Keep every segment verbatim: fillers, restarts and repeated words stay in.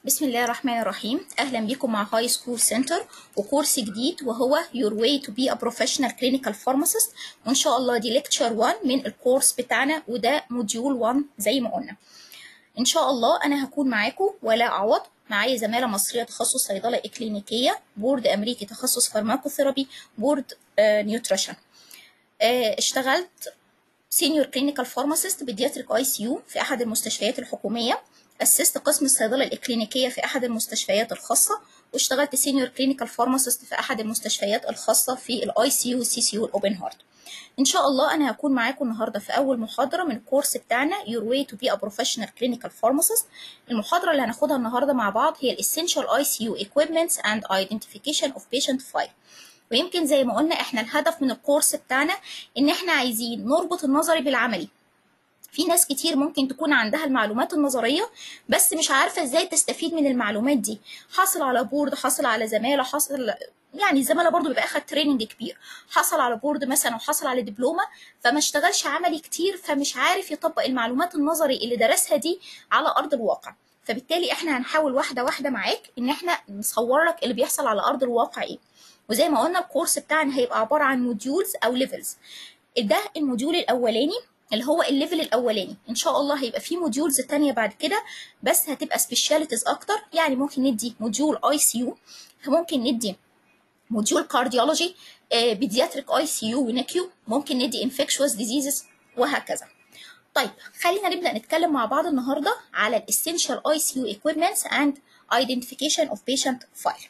بسم الله الرحمن الرحيم. أهلا بكم مع هاي سكول سنتر وكورس جديد وهو Your Way to be a Professional Clinical Pharmacist، وإن شاء الله دي ليكتشر واحد من الكورس بتاعنا وده موديول واحد زي ما قلنا. إن شاء الله أنا هكون معاكم ولاء عوض، معايا زمالة مصرية تخصص صيدلة إكلينيكية، بورد أمريكي تخصص فارماكوثيرابي، بورد آه نيوتريشن. آه اشتغلت سينيور كلينيكال فارماسيست بيدياتريك اي سي يو في أحد المستشفيات الحكومية، أسست قسم الصيدلة الإكلينيكية في أحد المستشفيات الخاصة، واشتغلت سينيور كلينيكال فارماسيست في أحد المستشفيات الخاصة في الاي سي يو والسي سي يو الأوبن هارت. إن شاء الله أنا هكون معاكم النهاردة في أول محاضرة من الكورس بتاعنا Your Way to be a Professional Clinical Pharmacist. المحاضرة اللي هناخدها النهاردة مع بعض هي Essential اي سي يو Equipments and Identification of Patient File. ويمكن زي ما قلنا احنا الهدف من الكورس بتاعنا إن احنا عايزين نربط النظري بالعملي. في ناس كتير ممكن تكون عندها المعلومات النظرية بس مش عارفة ازاي تستفيد من المعلومات دي، حصل على بورد، حصل على زمالة، حصل يعني الزمالة برضو بيبقى اخد تريننج كبير، حصل على بورد مثلا وحصل على دبلومة، فما اشتغلش عملي كتير فمش عارف يطبق المعلومات النظري اللي درسها دي على أرض الواقع. فبالتالي احنا هنحاول واحدة واحدة معاك ان احنا نصور لك اللي بيحصل على أرض الواقع ايه. وزي ما قلنا الكورس بتاعنا هيبقى عبارة عن موديولز أو ليفلز. ده الموديول الأولاني اللي هو الليفل الاولاني، ان شاء الله هيبقى فيه موديولز تانية بعد كده بس هتبقى سبيشاليتيز اكتر، يعني ممكن ندي موديول اي سي يو، ممكن ندي موديول كارديولوجي، بيدياتريك اي سي يو ونيكيو، ممكن ندي انفكشوس ديزيزز وهكذا. طيب خلينا نبدا نتكلم مع بعض النهارده على الاسينشال اي سي يو ايكويبمنتس اند ايدنتيفيكيشن اوف بيشنت فايل.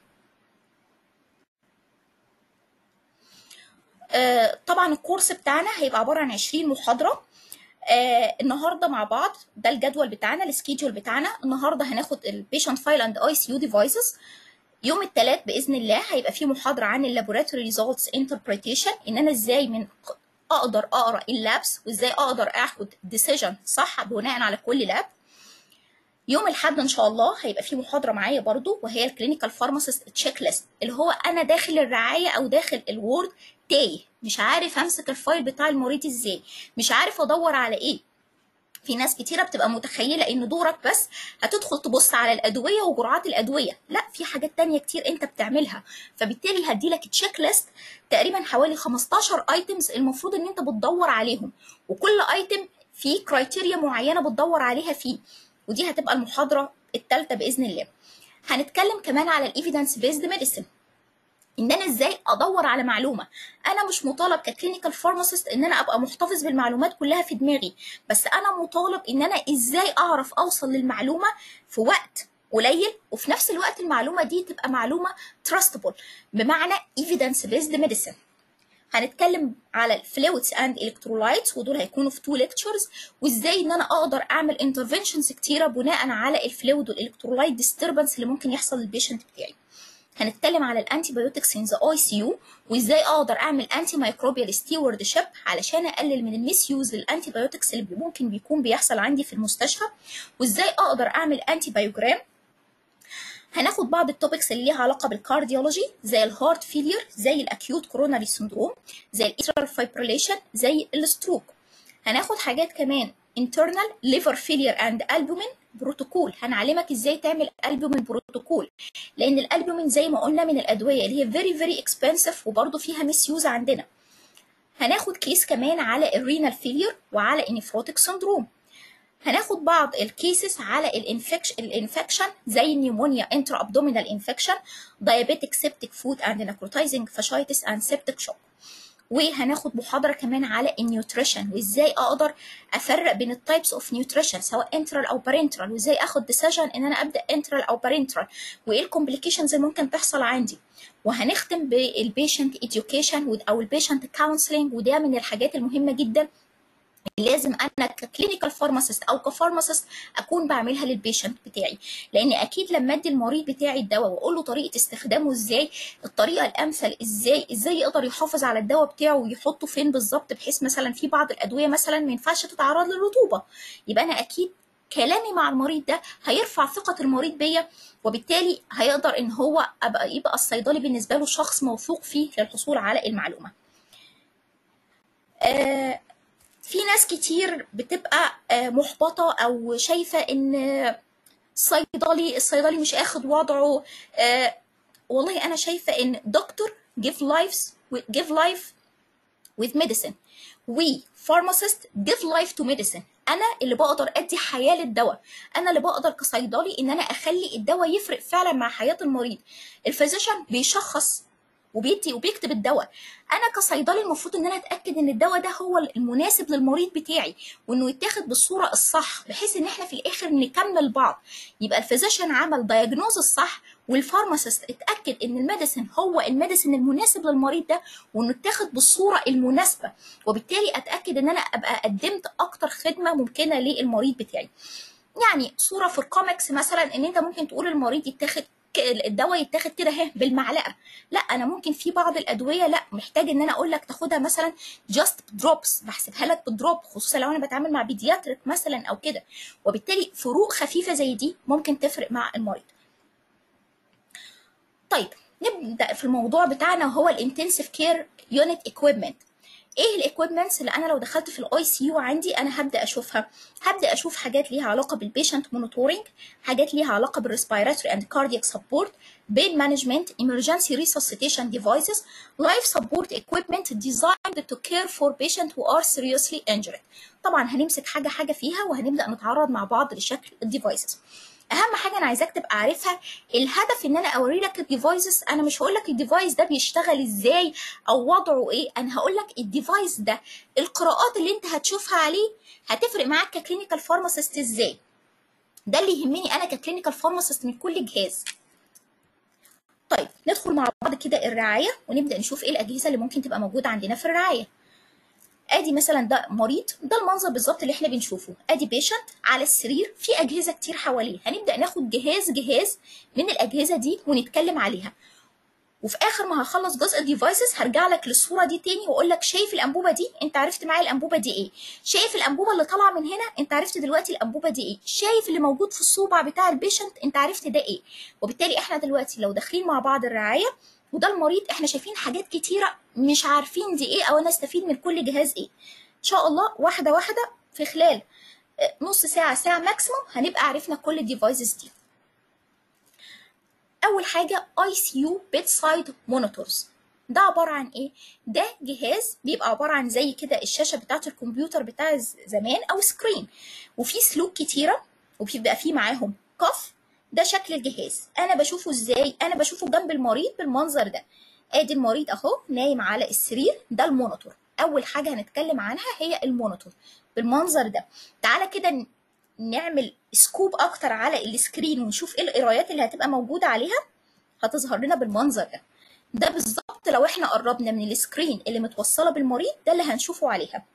طبعا الكورس بتاعنا هيبقى عباره عن عشرين محاضره. آه النهارده مع بعض ده الجدول بتاعنا، السكيدول بتاعنا. النهارده هناخد البيشنت فايل اند اي سي يو ديفايسز. يوم الثلاث باذن الله هيبقى فيه محاضره عن اللابوراتوري ريزولتس انتربريتيشن، ان انا ازاي من اقدر اقرا اللابس وازاي اقدر اخد ديسيجن صح بناء على كل لاب. يوم الاحد ان شاء الله هيبقى فيه محاضره معايا برضو وهي الكلينيكال فارماسيست تشيك ليست، اللي هو انا داخل الرعايه او داخل الوورد تايه، مش عارف امسك الفايل بتاع المريض ازاي، مش عارف ادور على ايه. في ناس كتيرة بتبقى متخيلة ان دورك بس هتدخل تبص على الادوية وجرعات الادوية، لا، في حاجات تانية كتير انت بتعملها. فبالتالي هديلك تشيك ليست تقريبا حوالي خمستاشر ايتمز المفروض ان انت بتدور عليهم، وكل ايتم فيه كرايتيريا معينة بتدور عليها فيه، ودي هتبقى المحاضرة الثالثة باذن الله. هنتكلم كمان على الايفيدنس بيزد ميديسن، ان انا ازاي ادور على معلومه. انا مش مطالب ككلينيكال فارماسيست ان انا ابقى محتفظ بالمعلومات كلها في دماغي، بس انا مطالب ان انا ازاي اعرف اوصل للمعلومه في وقت قليل، وفي نفس الوقت المعلومه دي تبقى معلومه trustable، بمعنى evidence based medicine. هنتكلم على الفلويدز اند الكترولايتس، ودول هيكونوا في تو ليكتشرز، وازاي ان انا اقدر اعمل انترفنشنز كتيره بناء على الفلويد والالكترولايت ديستربنس اللي ممكن يحصل للبيشنت بتاعي. هنتكلم على الانتي بايوتكس ان ذا اي سي يو، وازاي اقدر اعمل انتي مايكروبيال ستيورد شيب علشان اقلل من الميس يوز للانتي بايوتكس اللي ممكن بيكون بيحصل عندي في المستشفى، وازاي اقدر اعمل انتي بايوجرام. هناخد بعض التوبكس اللي ليها علاقه بالكارديولوجي زي الهارت فيلير، زي الاكيوت كوروناري سندروم، زي الاترال فايبريليشن، زي الستروك. هناخد حاجات كمان internal liver failure and albumin بروتوكول، هنعلمك ازاي تعمل البومين بروتوكول، لان الالبومين زي ما قلنا من الادويه اللي هي very very expensive وبرده فيها ميس يوز عندنا. هناخد كيس كمان على الرينال فيلير وعلى النيفروتيك سندروم. هناخد بعض الكيسز على الانفكشن الانفكشن زي النيمونيا انترا ابدومينال انفكشن، دايابيتيك سيبتيك فود اند نكروتايزنج فاشايتس اند سيبتيك شوك. وهناخد محاضره كمان على النيوتريشن وازاي اقدر افرق بين التايبس اوف نيوتريشن سواء انترال او بارنترال، وازاي اخد ديسيجن ان انا ابدا انترال او بارنترال، وايه الكومبليكيشنز اللي ممكن تحصل عندي. وهنختم بالبيشنت اديوكيشن او البيشنت كونسلنج، وده من الحاجات المهمه جدا لازم انا ككلينيكال فارماسيست او كفارماسيست اكون بعملها للبيشنت بتاعي، لان اكيد لما ادي المريض بتاعي الدواء واقول له طريقه استخدامه ازاي، الطريقه الامثل ازاي، ازاي يقدر يحافظ على الدواء بتاعه ويحطه فين بالظبط، بحيث مثلا في بعض الادويه مثلا ما ينفعش تتعرض للرطوبه، يبقى انا اكيد كلامي مع المريض ده هيرفع ثقه المريض بيا، وبالتالي هيقدر ان هو ابقى يبقى الصيدلي بالنسبه له شخص موثوق فيه للحصول على المعلومه. آه في ناس كتير بتبقى محبطة أو شايفة إن الصيدلي الصيدلي مش اخد وضعه. آه والله انا شايفه ان دكتور give lives give life with medicine. we pharmacist give life to medicine. انا اللي بقدر ادي حياه للدواء، انا اللي بقدر كصيدلي ان انا اخلي الدواء يفرق فعلا مع حياه المريض. الفيزيشن بيشخص وبيدي وبيكتب الدواء، انا كصيدلي المفروض ان انا اتاكد ان الدواء ده هو المناسب للمريض بتاعي وانه يتاخد بالصوره الصح بحيث ان احنا في الاخر نكمل بعض. يبقى الفيزيشن عمل دايجنوز الصح والفارماسيست اتاكد ان الميديسن هو الميديسن المناسب للمريض ده وانه اتاخد بالصوره المناسبه، وبالتالي اتاكد ان انا ابقى قدمت اكتر خدمه ممكنه للمريض بتاعي. يعني صوره في الكوميكس مثلا ان انت ممكن تقول المريض يتاخد الدواء يتاخد كده اهي بالمعلقه، لا انا ممكن في بعض الادويه لا محتاج ان انا اقول لك تاخدها مثلا جاست دروبس، بحسبها لك بدروب خصوصا لو انا بتعامل مع بيدياتريك مثلا او كده، وبالتالي فروق خفيفه زي دي ممكن تفرق مع المريض. طيب نبدا في الموضوع بتاعنا وهو الانتنسيف كير يونت ايكويبمنت. ايه الايكويبمنتس اللي انا لو دخلت في الاي سي يو عندي انا هبدا اشوفها؟ هبدا اشوف حاجات ليها علاقه بالبيشنت مونيتورنج، حاجات ليها علاقه بالريسبيراتوري اند كاردياك سبورت، بين مانجمنت، emergency resuscitation devices, life support equipment designed to care for patients who are seriously injured. طبعا هنمسك حاجه حاجه فيها وهنبدا نتعرض مع بعض لشكل الديفايسز. اهم حاجه انا عايزاك تبقى عارفها الهدف ان انا اوري لك الديفايسز. انا مش هقول لك الديفايس ده بيشتغل ازاي او وضعه ايه، انا هقول لك الديفايس ده القراءات اللي انت هتشوفها عليه هتفرق معاك ككلينيكال فارماسيست ازاي. ده اللي يهمني انا ككلينيكال فارماسيست من كل جهاز. طيب ندخل مع بعض كده الرعايه ونبدا نشوف ايه الاجهزه اللي ممكن تبقى موجوده عندنا في الرعايه. ادي مثلا ده مريض، ده المنظر بالظبط اللي احنا بنشوفه، ادي بيشنت على السرير في اجهزه كتير حواليه، هنبدا ناخد جهاز جهاز من الاجهزه دي ونتكلم عليها، وفي اخر ما هخلص جزء الديفايسز هرجع لك للصوره دي تاني واقول لك شايف الانبوبه دي؟ انت عرفت معايا الانبوبه دي ايه؟ شايف الانبوبه اللي طالعه من هنا؟ انت عرفت دلوقتي الانبوبه دي ايه؟ شايف اللي موجود في الصوبع بتاع البيشنت؟ انت عرفت ده ايه؟ وبالتالي احنا دلوقتي لو داخلين مع بعض الرعايه وده المريض احنا شايفين حاجات كتيره مش عارفين دي ايه او انا استفيد من كل جهاز ايه. ان شاء الله واحده واحده في خلال نص ساعه ساعه ماكسيموم هنبقى عرفنا كل الديفايسز دي. اول حاجه اي سي يو bedside monitors. ده عباره عن ايه؟ ده جهاز بيبقى عباره عن زي كده الشاشه بتاعه الكمبيوتر بتاع زمان او سكرين، وفي سلوك كتيره وبيبقى فيه معاهم كف. ده شكل الجهاز. انا بشوفه ازاي؟ انا بشوفه جنب المريض بالمنظر ده. ادي المريض اهو نايم على السرير، ده المونيتور. اول حاجه هنتكلم عنها هي المونيتور بالمنظر ده. تعالى كده نعمل سكوب اكتر على السكرين ونشوف ايه القرايات اللي هتبقى موجوده عليها. هتظهر لنا بالمنظر ده. ده بالظبط لو احنا قربنا من السكرين اللي متوصله بالمريض ده اللي هنشوفه عليها.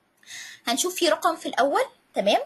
هنشوف فيه رقم في الاول، تمام؟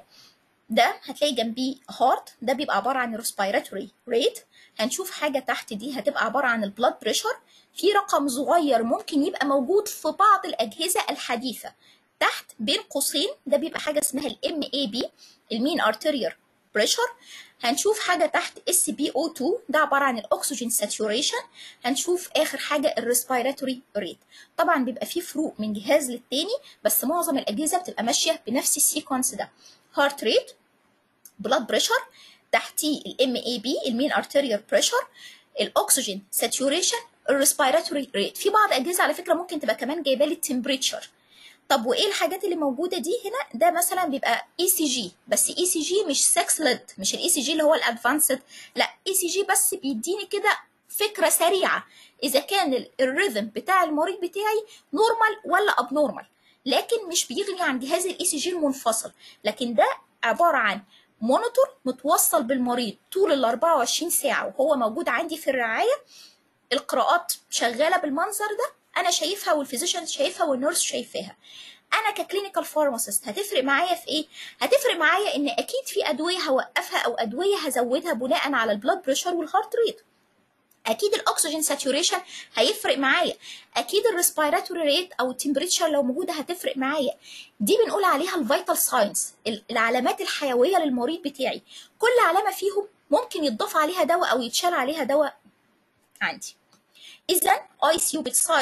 ده هتلاقي جنبيه هارت، ده بيبقى عباره عن ريسبيراتوري ريت. هنشوف حاجه تحت دي هتبقى عباره عن البلاد بريشر. في رقم صغير ممكن يبقى موجود في بعض الاجهزه الحديثه تحت بين قوسين، ده بيبقى حاجه اسمها الام اي بي، المين ارتيريال بريشر. هنشوف حاجه تحت اس بي او اتنين، ده عباره عن الاكسجين ساتوريشن. هنشوف اخر حاجه الريسبيراتوري ريت. طبعا بيبقى فيه فروق من جهاز للتاني بس معظم الاجهزه بتبقى ماشيه بنفس السيكونس ده. هارت ريت، بلاد بريشر، تحتيه الام اي بي المين ارتيريال بريشر، الاكسجين ساتوريشن، الريسبيراتوري ريت. في بعض اجهزه على فكره ممكن تبقى كمان جايبه لي التمبريتشر. طب وايه الحاجات اللي موجوده دي هنا؟ ده مثلا بيبقى اي سي جي، بس اي سي جي مش سكس ليد، مش الاي سي جي اللي هو الادفانسد، لا اي سي جي بس بيديني كده فكره سريعه اذا كان الريذم بتاع المريض بتاعي نورمال ولا اب نورمال، لكن مش بيغني عن جهاز الاي سي جي المنفصل. لكن ده عباره عن مونيتور متوصل بالمريض طول ال اربعة وعشرين ساعه وهو موجود عندي في الرعايه. القراءات شغاله بالمنظر ده، انا شايفها والفيزيشن شايفها والنيرس شايفاها. انا ككلينيكال فارماسيست هتفرق معايا في ايه؟ هتفرق معايا ان اكيد في ادويه هوقفها او ادويه هزودها بناء على البلاد بريشر والهارت ريت. اكيد الاكسجين ساتوريشن هيفرق معايا، اكيد الريسبيراتوري ريت او التمبريتشر لو موجوده هتفرق معايا. دي بنقول عليها الفيتال ساينس، العلامات الحيويه للمريض بتاعي. كل علامه فيهم ممكن يتضاف عليها دواء او يتشال عليها دواء عندي. اذا اي سي يو bedside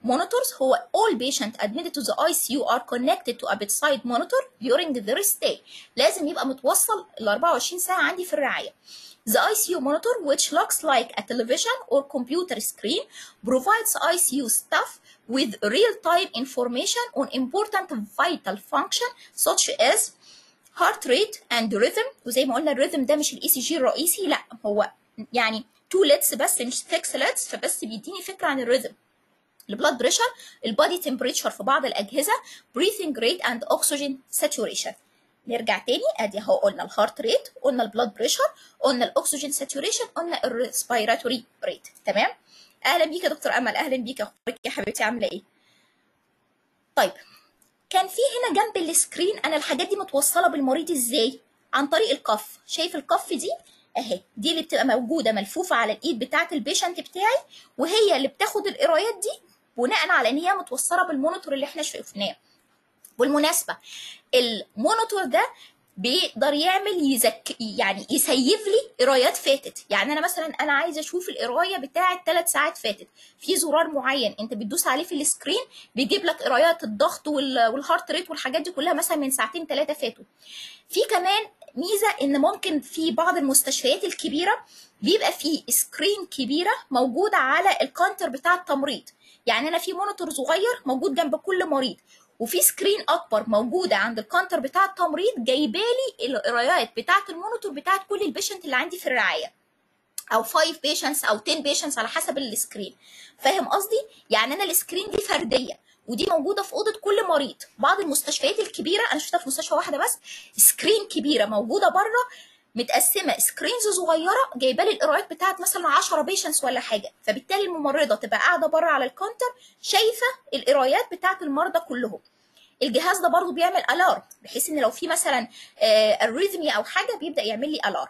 monitors هو all patient admitted to the I C U are connected to a bedside monitor during their stay. لازم يبقى متوصل ال أربعة وعشرين ساعة عندي في الرعاية. The I C U monitor, which looks like a television or computer screen, provides I C U staff with real-time information on important vital functions such as heart rate and rhythm. وزي ما قلنا الريذم ده مش الاي سي جي الرئيسي، لا هو يعني تو ليتس بس مش ستة ليتس، فبس بيديني فكره عن الريذم. البلاد بريشر، البادي تمبريتشر في بعض الاجهزه، breathing rate and oxygen saturation. نرجع تاني ادي اهو قلنا الهارت ريت، قلنا البلاد بريشر، قلنا الاكسجين ساتوريشن، قلنا الريسبيراتوري ريت. تمام. اهلا بيك يا دكتور امل، اهلا بيك، اخبارك يا حبيبتي، عامله ايه؟ طيب كان في هنا جنب السكرين انا الحاجات دي متوصله بالمريض ازاي؟ عن طريق الكف. شايف الكف دي اهي، دي اللي بتبقى موجوده ملفوفه على الايد بتاعه البيشنت بتاعي، وهي اللي بتاخد القرايات دي بناء على ان هي متوصله بالمونيتور اللي احنا شفناه. بالمناسبه المونيتور ده بيقدر يعمل يزك يعني يسيف لي قرايات فاتت. يعني انا مثلا انا عايزه اشوف القرايه بتاعه ثلاث ساعات فاتت، في زرار معين انت بتدوس عليه في السكرين بيجيب لك قرايات الضغط والهارت ريت والحاجات دي كلها مثلا من ساعتين ثلاثه فاتوا. في كمان ميزه ان ممكن في بعض المستشفيات الكبيره بيبقى في سكرين كبيره موجوده على الكاونتر بتاع التمريض. يعني انا في مونيتور صغير موجود جنب كل مريض، وفي سكرين اكبر موجوده عند الكاونتر بتاع التمريض جايبالي القرايات بتاعه المونيتور بتاعه كل البيشنت اللي عندي في الرعايه، او خمسة بيشنتس او عشرة بيشنتس على حسب السكرين. فاهم قصدي؟ يعني انا السكرين دي فرديه ودي موجوده في اوضه كل مريض. بعض المستشفيات الكبيره انا شفتها في مستشفى واحده بس، سكرين كبيره موجوده بره متقسمه سكرينز صغيره جايبه لي القرايات بتاعت مثلا عشرة بيشنتس ولا حاجه، فبالتالي الممرضه تبقى قاعده بره على الكاونتر شايفه القرايات بتاعت المرضى كلهم. الجهاز ده برضو بيعمل الارم، بحيث ان لو في مثلا الريزمي او حاجه بيبدا يعمل لي الارم.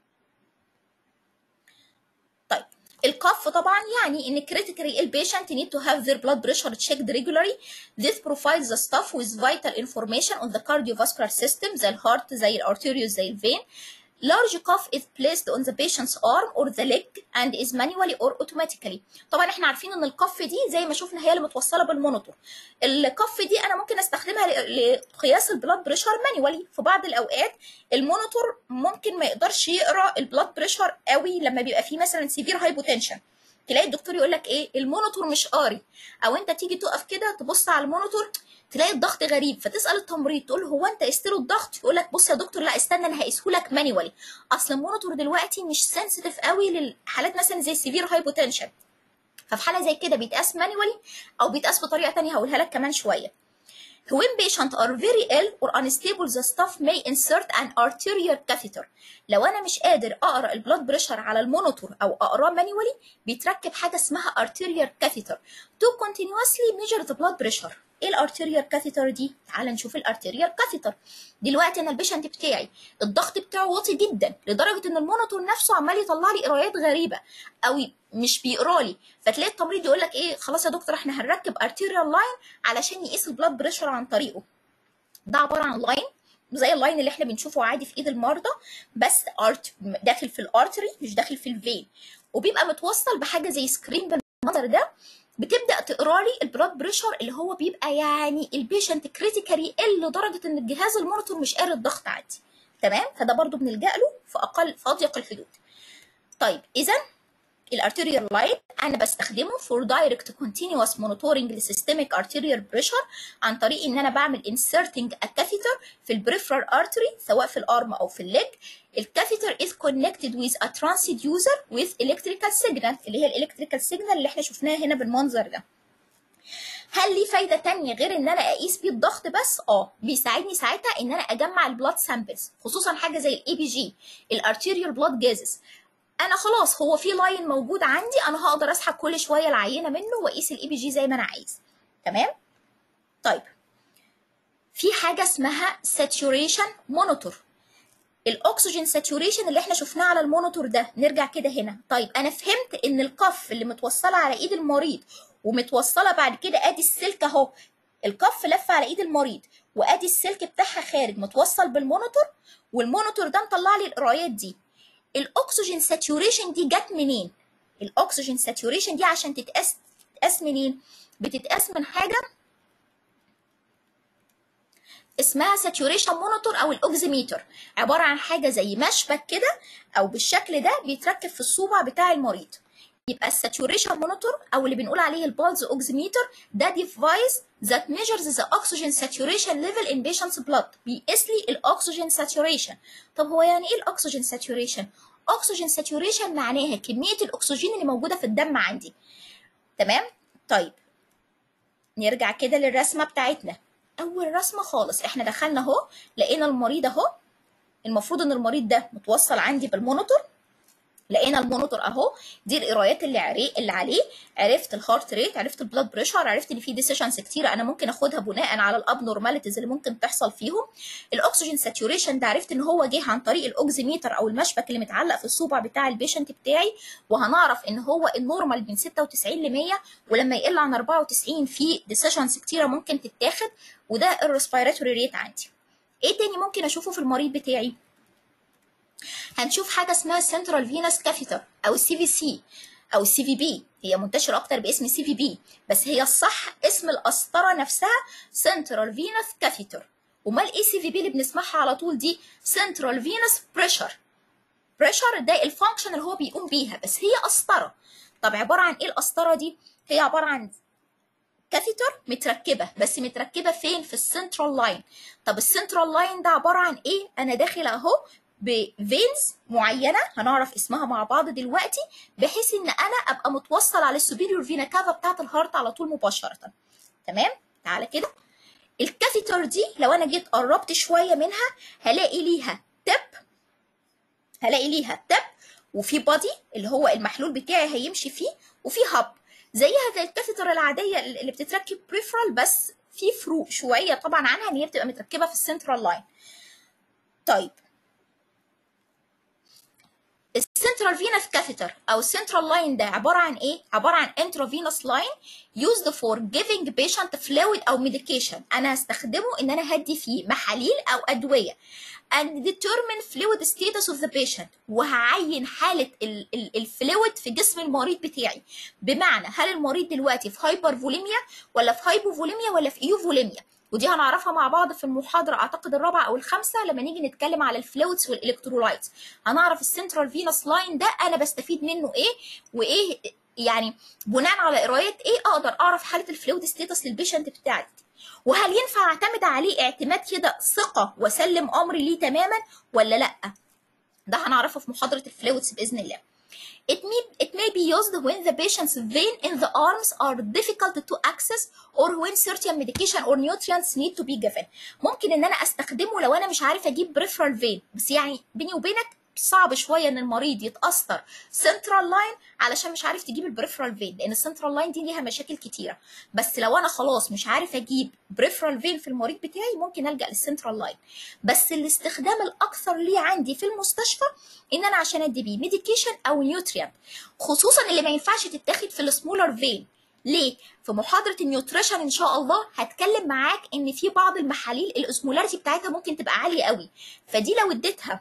طيب الكف طبعا يعني ان critically ill patient need to have their blood pressure checked regularly. This provides the staff with vital information on the cardiovascular system زي الهارت زي الارتيريوس زي الفين. Large cuff is placed on the patient's arm or the leg and is manually or automatically. طبعا احنا عارفين ان الكف دي زي ما شفنا هي اللي متوصله بالمونيتور. الكف دي انا ممكن استخدمها لقياس البلاد بريشر مانيوالي. في بعض الاوقات المونيتور ممكن ما يقدرش يقرا البلاد بريشر قوي لما بيبقى فيه مثلا سيفير هايبوتنشن، تلاقي الدكتور يقول لك ايه المونيتور مش قاري، او انت تيجي تقف كده تبص على المونيتور تلاقي الضغط غريب، فتسال التمريض تقول هو انت قست له الضغط؟ يقول لك بص يا دكتور لا استنى انا هقيسه لك مانيوالي، اصل المونيتور دلوقتي مش سنسيتيف قوي للحالات مثلا زي السيفير هايبوتنشن، ففي حاله زي كده بيتقاس مانيوالي او بيتقاس بطريقه ثانيه هقولها لك كمان شويه. When patients are very ill or unstable, the staff may insert an arterial catheter. لو أنا مش قادر أقرأ البلاد بريشر على المونيتور أو أقراه مانيوالي بيتركب حاجة اسمها arterial catheter to continuously measure the blood pressure. إيه الارتيريال كاثيتر دي؟ تعال نشوف الارتيريال كاثيتر. دلوقتي أنا البيشنت بتاعي الضغط بتاعه واطي جدا لدرجة إن المونيتور نفسه عمال يطلع لي قرايات غريبة أو مش بيقرا لي، فتلاقي التمريض يقول لك ايه خلاص يا دكتور احنا هنركب ارتيريال لاين علشان يقيس البلاد بريشر عن طريقه. ده عباره عن لاين زي اللاين اللي احنا بنشوفه عادي في ايد المرضى، بس ارت داخل في الارتري مش داخل في الفين، وبيبقى متوصل بحاجه زي سكرين بالمنظر ده بتبدا تقرا لي البلاد بريشر اللي هو بيبقى يعني البيشنت كريتيكالي ال لدرجه ان الجهاز المونيتور مش قاري الضغط عادي. تمام، فده برضو بنلجا له في اقل في اضيق الحدود. طيب اذا الارتيريال لاين انا بستخدمه for direct continuous monitoring لسيستميك arterial pressure عن طريق ان انا بعمل inserting a catheter في البريفرال artery سواء في الارم او في الليج. الكاثيتر is connected with a transducer with electrical signal اللي هي الالكتريكال سيجنال اللي احنا شفناها هنا بالمنظر ده. هل ليه فايده تانية غير ان انا اقيس بيه الضغط بس؟ اه بيساعدني ساعتها ان انا اجمع البلاد سامبلز، خصوصا حاجه زي الاي بي جي الارتيريال بلاد جازز. انا خلاص هو في لاين موجود عندي انا هقدر اسحب كل شويه العينه منه واقيس الاي بي جي زي ما انا عايز. تمام. طيب في حاجه اسمها ساتوريشن مونيتور. الاكسجين ساتوريشن اللي احنا شفناه على المونيتور ده، نرجع كده هنا. طيب انا فهمت ان الكف اللي متوصله على ايد المريض ومتوصله بعد كده ادي السلك اهو، الكف لف على ايد المريض وادي السلك بتاعها خارج متوصل بالمونيتور، والمونيتور ده مطلع لي القرايات دي. الاكسجين ساتوريشن دي جت منين؟ الاكسجين ساتوريشن دي عشان تتقاس تتقاس منين؟ بتتقاس من حاجه اسمها ساتوريشن مونيتور او الاوكسيميتر، عباره عن حاجه زي مشبك كده او بالشكل ده بيتركب في الصوبع بتاع المريض. يبقى الساتوريشن مونيتور او اللي بنقول عليه البالز اوكسيميتر ده ديفايس that measures the oxygen saturation level in patient's blood، بيقيس لي الاكسجين ساتوريشن. طب هو يعني ايه الاكسجين ساتوريشن؟ اكسجين ساتوريشن معناها كميه الاكسجين اللي موجوده في الدم عندي. تمام؟ طيب نرجع كده للرسمه بتاعتنا. اول رسمه خالص احنا دخلنا اهو، لقينا المريض اهو، المفروض ان المريض ده متوصل عندي بالمونيتور. لقينا المونيتور اهو، دي القرايات اللي عليه اللي عليه عرفت الهارت ريت، عرفت البلاد بريشر، عرفت ان في ديسيشنز كتيره انا ممكن اخدها بناء على الاب نورماليتيز اللي ممكن تحصل فيهم. الاكسجين ساتوريشن ده عرفت ان هو جه عن طريق الاوكسيميتر او المشبك اللي متعلق في الصوبع بتاع البيشنت بتاعي، وهنعرف ان هو النورمال من ستة وتسعين ل مية، ولما يقل عن أربعة وتسعين في ديسيشنز كتيره ممكن تتاخد، وده الريسبيراتوري ريت عندي. ايه تاني ممكن اشوفه في المريض بتاعي؟ هنشوف حاجه اسمها سنترال فينس كاثيتر او السي في سي او السي في بي، هي منتشره اكتر باسم سي في بي، بس هي الصح اسم القسطره نفسها سنترال فينس كاثيتر. امال ايه سي في بي اللي بنسمعها على طول دي؟ سنترال فينس بريشر. بريشر ده الفانكشن اللي هو بيقوم بيها، بس هي قسطره. طب عباره عن ايه القسطره دي؟ هي عباره عن كاثيتر متركبه، بس متركبه فين؟ في السنترال لاين. طب السنترال لاين ده عباره عن ايه؟ انا داخله اهو بفينز معينه هنعرف اسمها مع بعض دلوقتي، بحيث ان انا ابقى متوصل على السوبيريور فينا كافا بتاعت الهارت على طول مباشره. تمام؟ تعالى كده. الكاثيتر دي لو انا جيت قربت شويه منها هلاقي ليها تب، هلاقي ليها تب وفي بادي اللي هو المحلول بتاعي هيمشي فيه، وفي هب زيها زي الكاثيتر العاديه اللي بتتركب بريفرال، بس في فروق شويه طبعا عنها ان هي بتبقى متركبه في السنترال لاين. طيب السنترال فينس كاثيتر او السنترال لاين ده عباره عن ايه؟ عباره عن انترافينوس لاين used for giving patient fluid او medication. انا هستخدمه ان انا هدي فيه محاليل او ادويه and determine fluid status of the patient، وهعين حاله الفلويد في جسم المريض بتاعي. بمعنى هل المريض دلوقتي في هايبر فوليميا ولا في هايبوفوليميا ولا في ايوفوليميا، ودي هنعرفها مع بعض في المحاضره اعتقد الرابعه او الخامسه لما نيجي نتكلم على الفلويدز والالكترولايتس. هنعرف السنترال فينس لاين ده انا بستفيد منه ايه، وايه يعني بناء على قرايات ايه اقدر اعرف حاله الفلويد ستيتس للبيشنت بتاعتي، وهل ينفع اعتمد عليه اعتماد كده ثقه واسلم امري ليه تماما ولا لا. ده هنعرفه في محاضره الفلويدز باذن الله. It may, it may be used when the patient's vein in the arms are difficult to access or when certain medication or nutrients need to be given. ممكن ان انا استخدمه لو انا مش عارفه اجيب peripheral vein، بس يعني بيني وبينك صعب شويه ان المريض يتاثر سنترال لاين علشان مش عارف تجيب البريفرال فين، لان السنترال لاين دي ليها مشاكل كتيره. بس لو انا خلاص مش عارف اجيب بريفرال فين في المريض بتاعي ممكن الجا للسنترال لاين. بس الاستخدام الاكثر ليه عندي في المستشفى ان انا عشان ادي بيه ميديكيشن او نيوتريانت، خصوصا اللي ما ينفعش تتاخد في السمولر فين. ليه؟ في محاضرة النيوتريشن ان شاء الله هتكلم معاك ان في بعض المحاليل الاسمولاريتي بتاعتها ممكن تبقى عالية قوي، فدي لو اديتها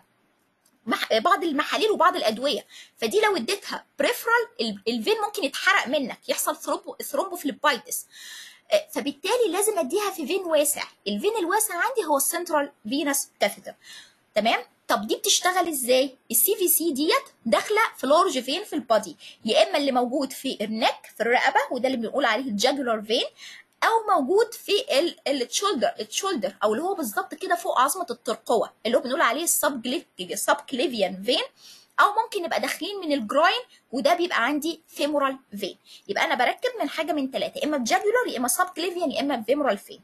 بعض المحاليل وبعض الادويه، فدي لو اديتها بريفرال الفين ممكن يتحرق منك، يحصل ثرومبو ثرومبوفليبايتس، فبالتالي لازم اديها في فين واسع. الفين الواسع عندي هو السنترال فينس كاثيتر. تمام؟ طب دي بتشتغل ازاي؟ السي في سي ديت داخله في لارج فين في البادي، يا اما اللي موجود في النك في الرقبه وده اللي بنقول عليه الجاجولار فين، او موجود في الشولدر الشولدر او اللي هو بالظبط كده فوق عظمه الترقوه اللي هو بنقول عليه السب السب كليفيان فين، او ممكن نبقى داخلين من الجراين وده بيبقى عندي فيمورال فين. يبقى انا بركب من حاجه من ثلاثه، اما جاجولار يا اما سب كليفيان يا اما فيمورال فين.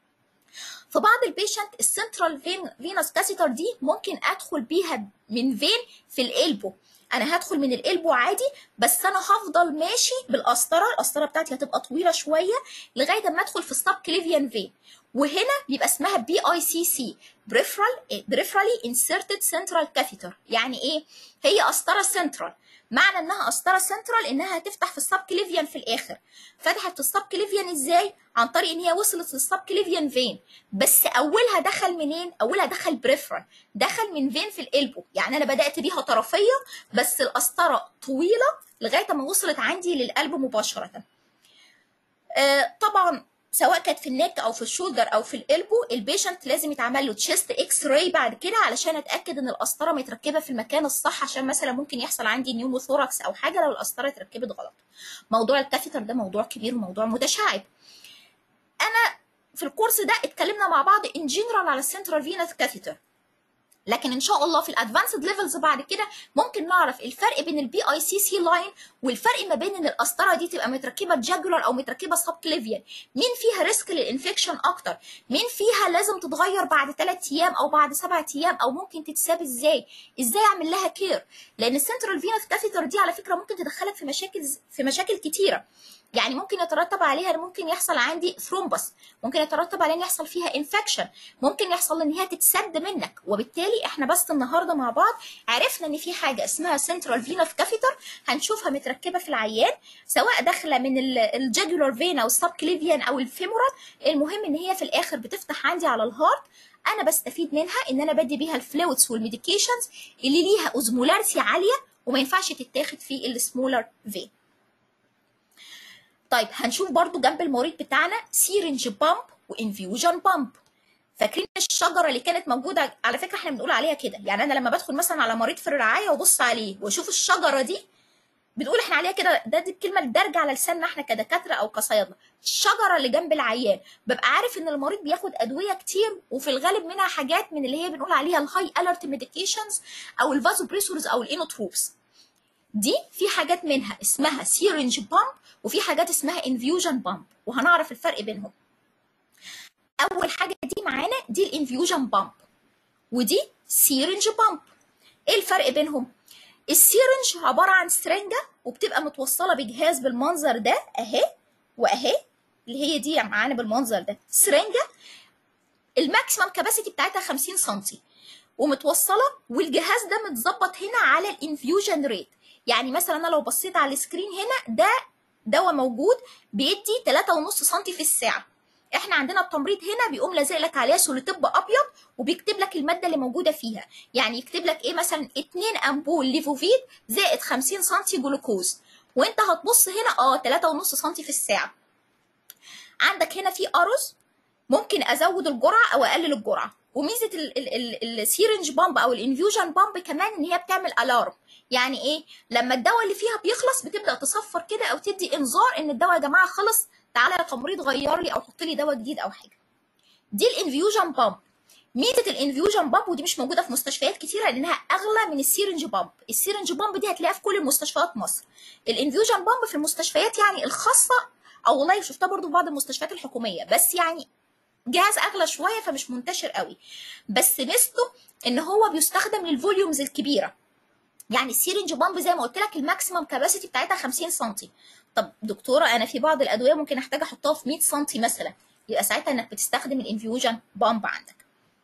في بعض البيشنت السنترال فين فينس كاثيتر دي ممكن ادخل بيها من فين في القلبو، انا هدخل من القلبو عادي بس انا هفضل ماشي بالقسطره، القسطره بتاعتي هتبقى طويله شويه لغايه اما ادخل في السب كليفيان فين، وهنا بيبقى اسمها بي اي سي سي بريفرال بريفرالي انسرتد سنترال كاثيتر. يعني ايه؟ هي قسطره سنترال، معنى انها قسطره سنترال انها هتفتح في السب كليفيان في الاخر. فتحت في السب كليفيان ازاي؟ عن طريق ان هي وصلت للسب كليفيان فين، بس اولها دخل منين؟ اولها دخل بريفرال، دخل من فين في القلبو، يعني انا بدات بيها طرفيه بس القسطره طويله لغايه ما وصلت عندي للقلب مباشره. آه طبعا سواء كانت في النك او في الشولدر او في القلبو، البيشنت لازم يتعمل له تشيست اكس راي بعد كده علشان اتاكد ان القسطره متركبه في المكان الصح، عشان مثلا ممكن يحصل عندي نيوموثوركس او حاجه لو القسطره اتركبت غلط. موضوع الكاثيتر ده موضوع كبير وموضوع متشعب. انا في الكورس ده اتكلمنا مع بعض ان جنرال على السنترال فينس كاثيتر، لكن ان شاء الله في الادفانسد ليفلز بعد كده ممكن نعرف الفرق بين البي اي سي سي لاين والفرق ما بين ان القسطره دي تبقى متركبه جاجولار او متركبه سب كليفيان، مين فيها ريسك للانفكشن اكتر، مين فيها لازم تتغير بعد ثلاث ايام او بعد سبعة ايام او ممكن تتساب ازاي، ازاي اعمل لها كير. لان السنترال فينس كاثيتر دي على فكره ممكن تدخلك في مشاكل في مشاكل كتيره، يعني ممكن يترتب عليها ممكن يحصل عندي ثرومبس، ممكن يترتب عليها ان يحصل فيها انفكشن، ممكن يحصل ان هي تتسد منك. وبالتالي احنا بس النهارده مع بعض عرفنا ان في حاجه اسمها سنترال فينس كاثيتر هنشوفها متركبه في العيان، سواء داخله من الجاجولار فين او السب كليفيان او الفيمورال، المهم ان هي في الاخر بتفتح عندي على الهارت. انا بستفيد منها ان انا بدي بيها الفلويدز والميديكيشنز اللي ليها اوزمولاريتي عاليه وما ينفعش تتاخد في السمولر فين. طيب هنشوف برضو جنب المريض بتاعنا سيرنج بامب وانفيوجن بامب. فاكرين الشجره اللي كانت موجوده؟ على فكره احنا بنقول عليها كده، يعني انا لما بدخل مثلا على مريض في الرعايه وابص عليه واشوف الشجره دي بنقول احنا عليها كده، ده دي الكلمه الدارجه على لساننا احنا كدكاتره او كصيادله، الشجره اللي جنب العيان. ببقى عارف ان المريض بياخد ادويه كتير وفي الغالب منها حاجات من اللي هي بنقول عليها الهاي الرت ميديكيشنز او الفازوبريسورز او الانوتروبس. دي في حاجات منها اسمها سيرنج بامب وفي حاجات اسمها انفيوجن بامب، وهنعرف الفرق بينهم. اول حاجه دي معانا دي الانفيوجن بامب ودي سيرنج بامب. ايه الفرق بينهم؟ السيرنج عباره عن سرنجه وبتبقى متوصله بجهاز بالمنظر ده اهي واهي، اللي هي دي معانا بالمنظر ده سرنجه الماكسيمم كاباسيتي بتاعتها خمسين سنتي ومتوصله، والجهاز ده متظبط هنا على الانفيوجن ريت. يعني مثلا انا لو بصيت على السكرين هنا ده دواء موجود بيدي ثلاثة ونص سنتي في الساعه، احنا عندنا التمريض هنا بيقوم لازق لك عليها سوليتيب ابيض وبيكتب لك الماده اللي موجوده فيها، يعني يكتب لك ايه مثلا اتنين امبول ليفوفيد زائد خمسين سنتي جلوكوز، وانت هتبص هنا اه ثلاثة ونص سنتي في الساعه. عندك هنا في ارز ممكن ازود الجرعه او اقلل الجرعه. وميزه السيرنج بامب او الانفيوجن بامب كمان ان هي بتعمل الارم، يعني ايه؟ لما الدواء اللي فيها بيخلص بتبدا تصفر كده او تدي انذار ان الدواء يا جماعه خلص، تعالى يا تمريض غير لي او حط لي دواء جديد او حاجه. دي الانفيوجن بامب. ميزه الانفيوجن بامب ودي مش موجوده في مستشفيات كتيره لانها اغلى من السيرنج بامب، السيرنج بامب دي هتلاقيها في كل مستشفيات مصر. الانفيوجن بامب في المستشفيات يعني الخاصه، او والله شفتها برضو في بعض المستشفيات الحكوميه، بس يعني جهاز اغلى شويه فمش منتشر قوي، بس ميزته ان هو بيستخدم للفوليومز الكبيره. يعني السيرنج بامب زي ما قلت لك الماكسيمم كاباسيتي بتاعتها خمسين سنتي. طب دكتوره انا في بعض الادويه ممكن احتاج احطها في مية سنتي مثلا، يبقى ساعتها انك بتستخدم الانفيوجن بامب عندك.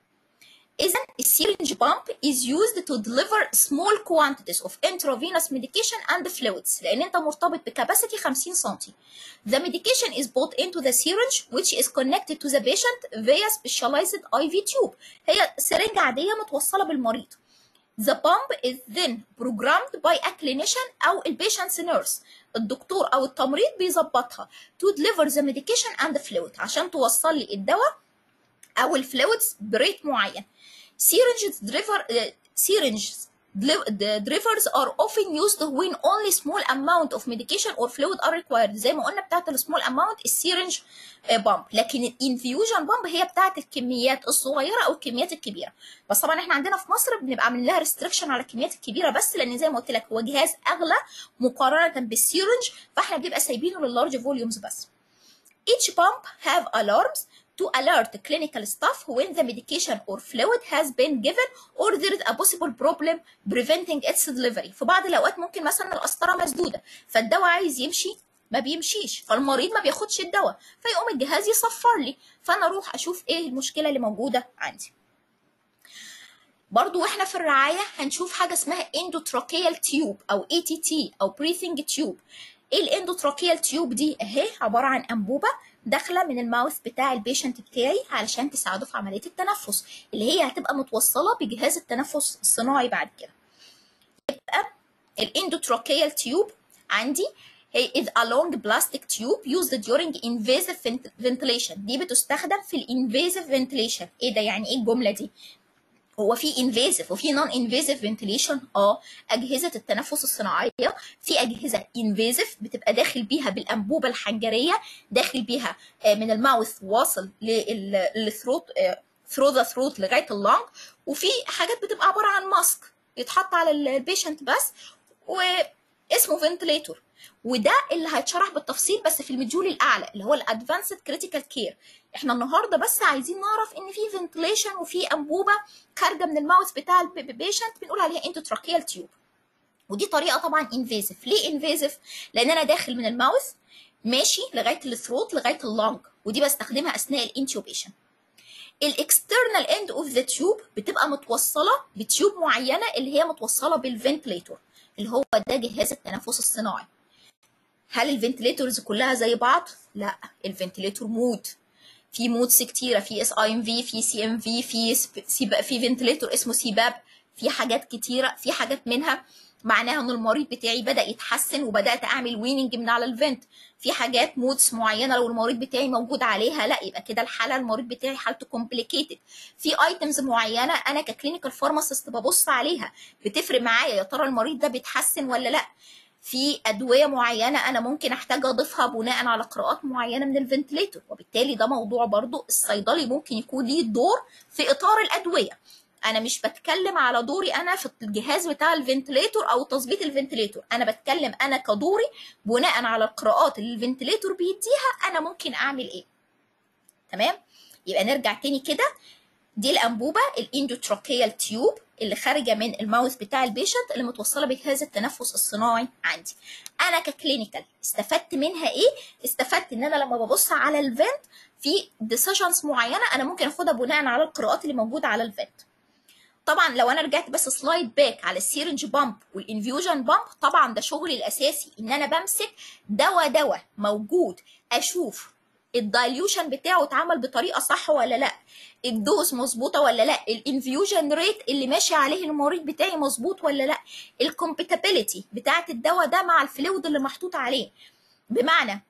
اذا السيرنج بامب is used to deliver small quantities of intravenous medication and fluids لان انت مرتبط بكاباسيتي خمسين سنتي. The medication is put into the syringe which is connected to the patient via specialized آي في tube. هي سرنجة عادية متوصلة بالمريض. The pump is then programmed by a clinician أو ال patient's nurse. الدكتور أو التمريض بيظبطها to deliver the medication and the fluid عشان توصل لي الدواء أو الفلويدز بريت معين. Syringes deliver uh, syringes the drivers are often used when only small amount of medication or fluid are required. زي ما قلنا بتاعت السمول اماونت السيرنج بامب، لكن الانفيوجن بامب هي بتاعت الكميات الصغيره او الكميات الكبيره. بس طبعا احنا عندنا في مصر بنبقى عاملين لها ريستريكشن على الكميات الكبيره بس، لان زي ما قلت لك هو جهاز اغلى مقارنه بالسيرنج، فاحنا بنبقى سايبينه لللارج فوليومز بس. Each pump have alarms to alert clinical staff when the medication or fluid has been given or there is a possible problem preventing its delivery. في بعض الأوقات ممكن مثلا القسطرة مسدودة فالدواء عايز يمشي ما بيمشيش، فالمريض ما بياخدش الدواء، فيقوم الجهاز يصفر لي، فأنا أروح أشوف إيه المشكلة اللي موجودة عندي. برضو واحنا في الرعاية هنشوف حاجة اسمها endotracheal tube أو إيه تي تي أو breathing tube. ايه الاندوتراكيال تيوب دي؟ اهي عباره عن انبوبه داخله من الماوث بتاع البيشنت بتاعي علشان تساعده في عمليه التنفس، اللي هي هتبقى متوصله بجهاز التنفس الصناعي بعد كده. يبقى الاندوتراكيال تيوب عندي هي is a long plastic tube used during invasive ventilation. دي بتستخدم في الانفيزيف ventilation. ايه ده يعني ايه الجمله دي؟ هو في انفيزيف وفي نون انفيزيف فنتيليشن. اه اجهزه التنفس الصناعيه في اجهزه انفيزيف بتبقى داخل بيها بالانبوبه الحنجريه، داخل بيها من الماوث واصل للثروت، ثرو ذا ثروت لغايه اللنج، وفي حاجات بتبقى عباره عن ماسك يتحط على البيشنت بس واسمه فنتليتور. وده اللي هيتشرح بالتفصيل بس في المديول الاعلى اللي هو الادفانسد كريتيكال كير. احنا النهارده بس عايزين نعرف ان في فنتليشن وفي انبوبه خارجه من الماوث بتاع البيشنت بنقول عليها انتوتراكيال تيوب. ودي طريقه طبعا انفيزيف. ليه انفيزيف؟ لان انا داخل من الماوث ماشي لغايه الثروت لغايه اللنج، ودي بستخدمها اثناء الانتيوبيشن. الاكسترنال اند اوف ذا تيوب بتبقى متوصله بتيوب معينه اللي هي متوصله بالفنتليتور اللي هو ده جهاز التنفس الصناعي. هل الفنتليتورز كلها زي بعض؟ لا، الفنتليتور مود، في مودز كتيره، في اس اي ام في، في سي ام في، في في فنتليتور اسمه سيباب، في حاجات كتيره. في حاجات منها معناها ان المريض بتاعي بدا يتحسن وبدات اعمل ويننج من على الفنت. في حاجات مودز معينه لو المريض بتاعي موجود عليها لا يبقى كده الحاله المريض بتاعي حالته كومبليكيتد. في ايتمز معينه انا ككلينيكال فارماسيست ببص عليها بتفرق معايا يا ترى المريض ده بيتحسن ولا لا. في ادويه معينه انا ممكن احتاج اضيفها بناء على قراءات معينه من الفنتليتور، وبالتالي ده موضوع برضو الصيدلي ممكن يكون ليه دور في اطار الادويه. انا مش بتكلم على دوري انا في الجهاز بتاع الفنتليتور او تظبيط الفنتليتور، انا بتكلم انا كدوري بناء على القراءات اللي الفنتليتور بيديها انا ممكن اعمل ايه. تمام؟ يبقى نرجع تاني كده، دي الانبوبه الاندوتراكيال تيوب اللي خارجه من الماوث بتاع البيشنت اللي متوصله بجهاز التنفس الصناعي عندي. انا ككلينيكال استفدت منها ايه؟ استفدت ان انا لما ببص على الفنت في ديسيجنز معينه انا ممكن اخدها بناء على القراءات اللي موجوده على الفنت. طبعا لو انا رجعت بس سلايد باك على السيرنج بامب والانفيوجن بامب، طبعا ده شغلي الاساسي ان انا بمسك دواء دواء موجود اشوف الدايليوشن بتاعه اتعمل بطريقه صح ولا لا، الدوز مظبوطه ولا لا، الانفيوجن ريت اللي ماشي عليه المريض بتاعي مظبوط ولا لا، الكومباتيبيليتي بتاعه الدواء ده مع الفلويد اللي محطوط عليه. بمعنى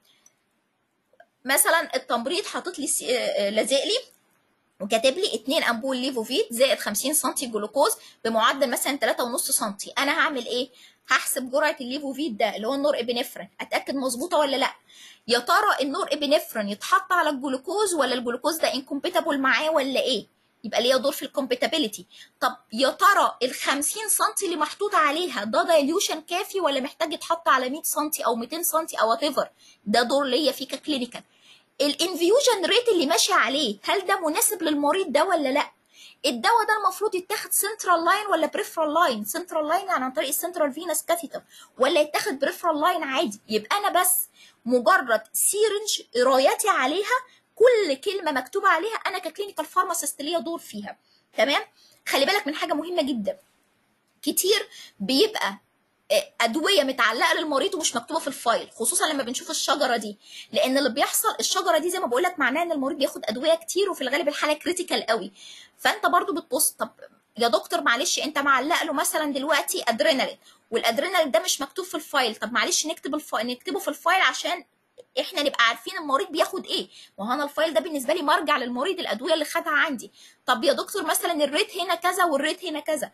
مثلا التمريض حاطط لي لازق لي وكاتب لي اتنين امبول ليفوفيت زائد خمسين سنتي جلوكوز بمعدل مثلا تلاتة ونص سنتي، انا هعمل ايه؟ هحسب جرعه الليفوفيت ده اللي هو النور ابنفرين اتاكد مظبوطه ولا لا. يا ترى النور ابنفرين يتحط على الجلوكوز ولا الجلوكوز ده انكومباتبل معاه ولا ايه؟ يبقى ليا دور في الكومباتيبيليتي. طب يا ترى ال خمسين سنتي اللي محطوط عليها ده دايليوشن كافي ولا محتاج يتحط على مية سنتي او ميتين سنتي او وات ايفر؟ ده دور ليا فيه ككلينيكال. الانفيوجن ريت اللي ماشي عليه هل ده مناسب للمريض ده ولا لا؟ الدواء ده المفروض يتاخد سنترال لاين ولا بريفرال لاين؟ سنترال لاين يعني عن طريق السنترال فينس كاثيتر ولا يتاخد بريفرال لاين عادي؟ يبقى انا بس مجرد سيرنج قرايتي عليها كل كلمه مكتوبه عليها انا ككلينيكال فارماسيست ليا دور فيها. تمام؟ خلي بالك من حاجه مهمه جدا، كتير بيبقى ادويه متعلقه للمريض ومش مكتوبه في الفايل، خصوصا لما بنشوف الشجره دي، لان اللي بيحصل الشجره دي زي ما بقول لك معناها ان المريض بياخد ادويه كتير وفي الغالب الحاله كريتيكال قوي. فانت برضو بتبص طب يا دكتور معلش انت معلق له مثلا دلوقتي ادرينالين والادرينالين ده مش مكتوب في الفايل، طب معلش نكتب الفايل نكتبه في الفايل عشان احنا نبقى عارفين المريض بياخد ايه، وهنا الفايل ده بالنسبه لي مرجع للمريض الادويه اللي خدها عندي. طب يا دكتور مثلا الريت هنا كذا والريت هنا كذا.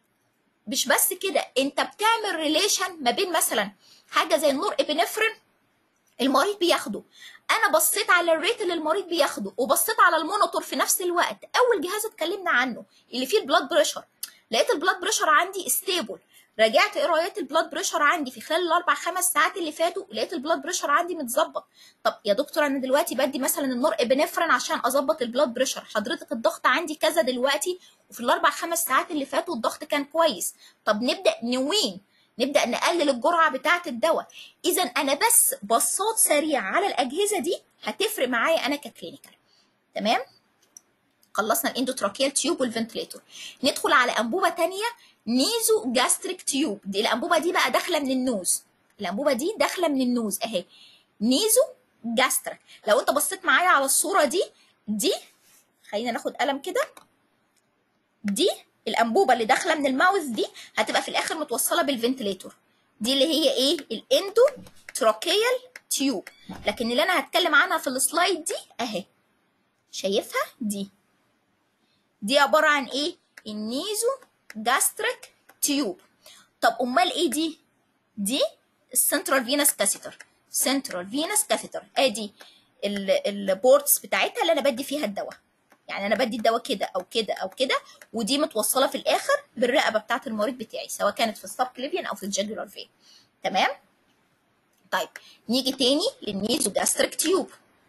مش بس كده، انت بتعمل ريليشن ما بين مثلا حاجه زي النور ابنفرين المريض بياخده، انا بصيت على الريت اللي المريض بياخده وبصيت على المونيتور في نفس الوقت، اول جهاز اتكلمنا عنه اللي فيه البلاد بريشر، لقيت البلاد بريشر عندي ستيبل، راجعت قرايات البلاد بريشر عندي في خلال الاربع خمس ساعات اللي فاتوا لقيت البلاد بريشر عندي متظبط. طب يا دكتور انا دلوقتي بدي مثلا النور ابنفرين عشان اظبط البلاد بريشر، حضرتك الضغط عندي كذا دلوقتي وفي الاربع خمس ساعات اللي فاتوا الضغط كان كويس، طب نبدا نوين نبدا نقلل الجرعه بتاعه الدواء. اذا انا بس بصات سريعه على الاجهزه دي هتفرق معايا انا ككلينيكال. تمام؟ خلصنا الاندوتراكيال تيوب والفنتليتور، ندخل على انبوبه ثانيه نيزو جاستريك تيوب. دي الانبوبه دي بقى داخله من النوز، الانبوبه دي داخله من النوز اهي نيزو جاستريك. لو انت بصيت معايا على الصوره دي دي خلينا ناخد قلم كده، دي الانبوبه اللي داخله من الماوث دي هتبقى في الاخر متوصله بالفنتليتور، دي اللي هي ايه؟ الاندو تراكيال تيوب. لكن اللي انا هتكلم عنها في السلايد دي اهي، شايفها دي دي عباره عن ايه؟ النيزو جاستريك تيوب. طب امال ايه دي؟ دي السنترال فينس كاثيتر. سنترال فينس كاثيتر ادي البورتس بتاعتها اللي انا بدي فيها الدواء. يعني انا بدي الدواء كده او كده او كده، ودي متوصله في الاخر بالرقبه بتاعه المريض بتاعي، سواء كانت في السب كليفيان او في الجاجولار فين. تمام؟ طيب نيجي تاني للنيزو جاستريك تيوب.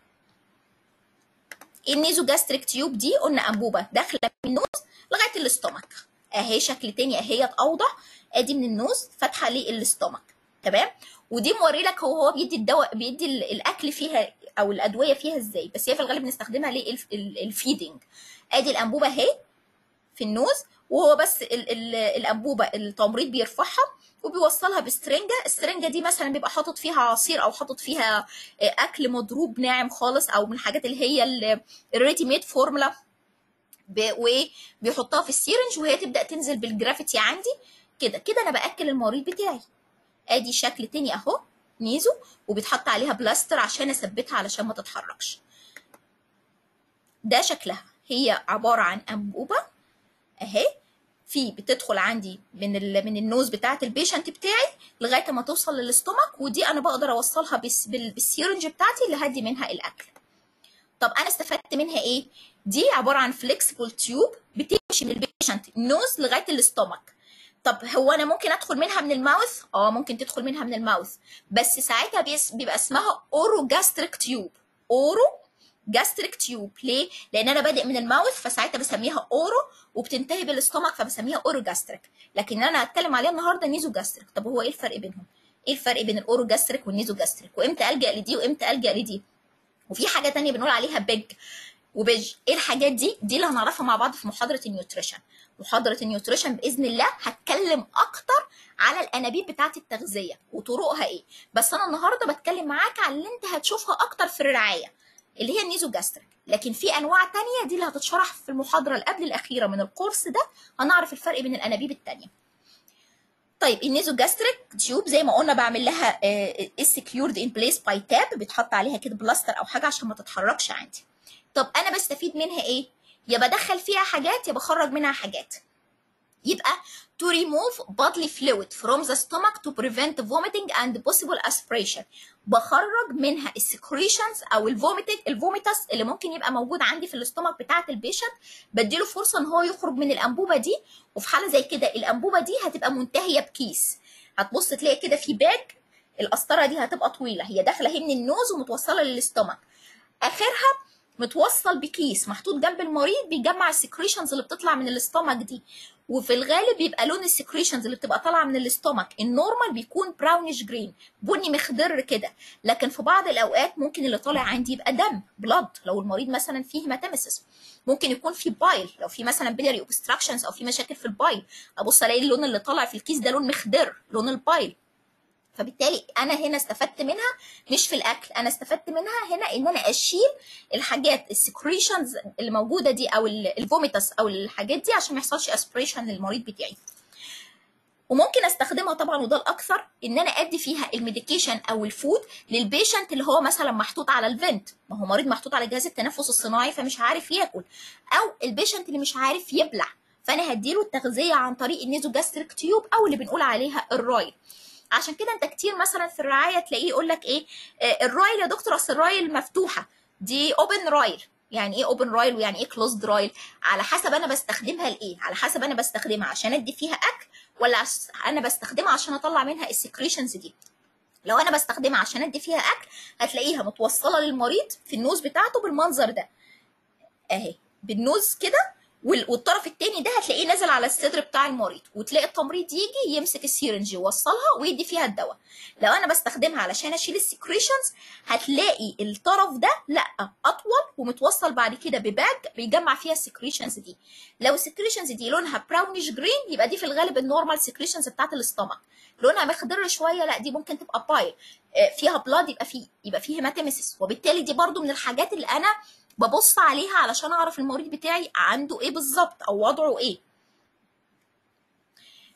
النيزو جاستريك تيوب دي قلنا انبوبه داخله من النوز لغايه الاستومك. اهي شكل تاني اهي اوضح، ادي من النوز فاتحه للاستومك. تمام؟ ودي موري لك هو هو بيدي الدواء، بيدي الاكل فيها او الادويه فيها ازاي، بس هي في الغالب بنستخدمها للفيدنج. ادي الانبوبه اهي في النوز، وهو بس ال ال الانبوبه التمريض بيرفعها وبيوصلها بسترنجه. السرنجه دي مثلا بيبقى حاطط فيها عصير او حاطط فيها اكل مضروب ناعم خالص، او من الحاجات اللي هي الريدي ميد فورمولا، وبيحطها في السيرنج وهي تبدا تنزل بالجرافيتي عندي كده كده. انا باكل المريض بتاعي. ادي شكل تاني اهو نيزو، وبيتحط عليها بلاستر عشان اثبتها علشان ما تتحركش. ده شكلها، هي عباره عن انبوبه اهي، في بتدخل عندي من من النوز بتاعه البيشنت بتاعي لغايه ما توصل للاستومك، ودي انا بقدر اوصلها بالسيرنج بتاعتي اللي هدي منها الاكل. طب انا استفدت منها ايه؟ دي عباره عن فليكسبل تيوب بتمشي من البيشنت النوز لغايه الاستومك. طب هو انا ممكن ادخل منها من الماوث؟ اه ممكن تدخل منها من الماوث، بس ساعتها بيبقى اسمها اورو جاستريك تيوب. اورو جاستريك تيوب ليه؟ لان انا بادئ من الماوث فساعتها بسميها اورو، وبتنتهي بالاستومك فبسميها اورو جاستريك. لكن انا هتكلم عليها النهارده نيزو جاستريك. طب هو ايه الفرق بينهم؟ ايه الفرق بين الاورو جاستريك والنيزو جاستريك؟ وامتى الجا لدي وامتى الجا لدي؟ وفي حاجه ثانيه بنقول عليها بيج وبيج. ايه الحاجات دي؟ دي اللي هنعرفها مع بعض في محاضره النيوتريشن. محاضره النيوتريشن باذن الله هتكلم اكتر على الانابيب بتاعه التغذيه وطرقها ايه، بس انا النهارده بتكلم معاك على اللي انت هتشوفها اكتر في الرعايه اللي هي النيزو جاستريك. لكن في انواع تانية دي اللي هتتشرح في المحاضره اللي قبل الاخيره من الكورس ده، هنعرف الفرق بين الانابيب التانية. طيب النيزو جاستريك تيوب زي ما قلنا بعمل لها سكيورد ان بليس باي تاب، بيتحط عليها كده بلاستر او حاجه عشان ما تتحركش عندي. طب انا بستفيد منها ايه؟ يا بدخل فيها حاجات يا بخرج منها حاجات. يبقى to remove bodily fluid from the stomach to prevent vomiting and possible aspiration. بخرج منها السكريشنز او الفوميتنج الفوميتاس اللي ممكن يبقى موجود عندي في الاستومك بتاعه البيشنت، بديله فرصه ان هو يخرج من الانبوبه دي. وفي حاله زي كده الانبوبه دي هتبقى منتهيه بكيس، هتبص تلاقي كده في باج، القسطره دي هتبقى طويله، هي داخله هي من النوز ومتوصله للاستومك، اخرها متوصل بكيس محطوط جنب المريض بيجمع السكريشنز اللي بتطلع من الاستومك دي. وفي الغالب بيبقى لون السكريشنز اللي بتبقى طالعه من الاستومك النورمال بيكون براونيش جرين، بني مخضر كده. لكن في بعض الاوقات ممكن اللي طالع عندي يبقى دم بلاد، لو المريض مثلا فيه هيماتيمسيس. ممكن يكون في بايل، لو في مثلا بيلاري اوبستراكشنز او في مشاكل في البايل، ابص الاقي اللون اللي طالع في الكيس ده لون مخضر، لون البايل. فبالتالي انا هنا استفدت منها مش في الاكل، انا استفدت منها هنا ان انا اشيل الحاجات السكريشنز اللي موجوده دي او الفوميتاس او الحاجات دي عشان ما يحصلش اسبريشن للمريض بتاعي. وممكن استخدمها طبعا وده الاكثر ان انا ادي فيها الميديكيشن او الفود للبيشنت اللي هو مثلا محطوط على الفنت، ما هو مريض محطوط على جهاز التنفس الصناعي فمش عارف ياكل، او البيشنت اللي مش عارف يبلع، فانا هديله التغذيه عن طريق النيزو جاستريك تيوب او اللي بنقول عليها الرايل. عشان كده انت كتير مثلا في الرعايه تلاقيه يقول لك ايه آه الرايل يا دكتور، اصل الرايل مفتوحه، دي اوبن رايل. يعني ايه اوبن رايل ويعني ايه كلوزد رايل؟ على حسب انا بستخدمها لايه، على حسب انا بستخدمها عشان ادي فيها اكل ولا انا بستخدمها عشان اطلع منها السكريشنز دي. لو انا بستخدمها عشان ادي فيها اكل هتلاقيها متوصله للمريض في النوز بتاعته بالمنظر ده اهي، بالنوز كده، والطرف التاني ده هتلاقيه نازل على الصدر بتاع المريض، وتلاقي التمريض يجي يمسك السيرنج يوصلها ويدي فيها الدواء. لو انا بستخدمها علشان اشيل السكريشنز هتلاقي الطرف ده لا اطول ومتوصل بعد كده بباج بيجمع فيها السكريشنز دي. لو السكريشنز دي لونها براونيش جرين يبقى دي في الغالب النورمال سكريشنز بتاعت الاستومك. لونها مخضر شويه لا دي ممكن تبقى بايل فيها بلاد، يبقى فيه يبقى فيه هيماتيمسيس، وبالتالي دي برده من الحاجات اللي انا ببص عليها علشان اعرف المريض بتاعي عنده ايه بالظبط او وضعه ايه.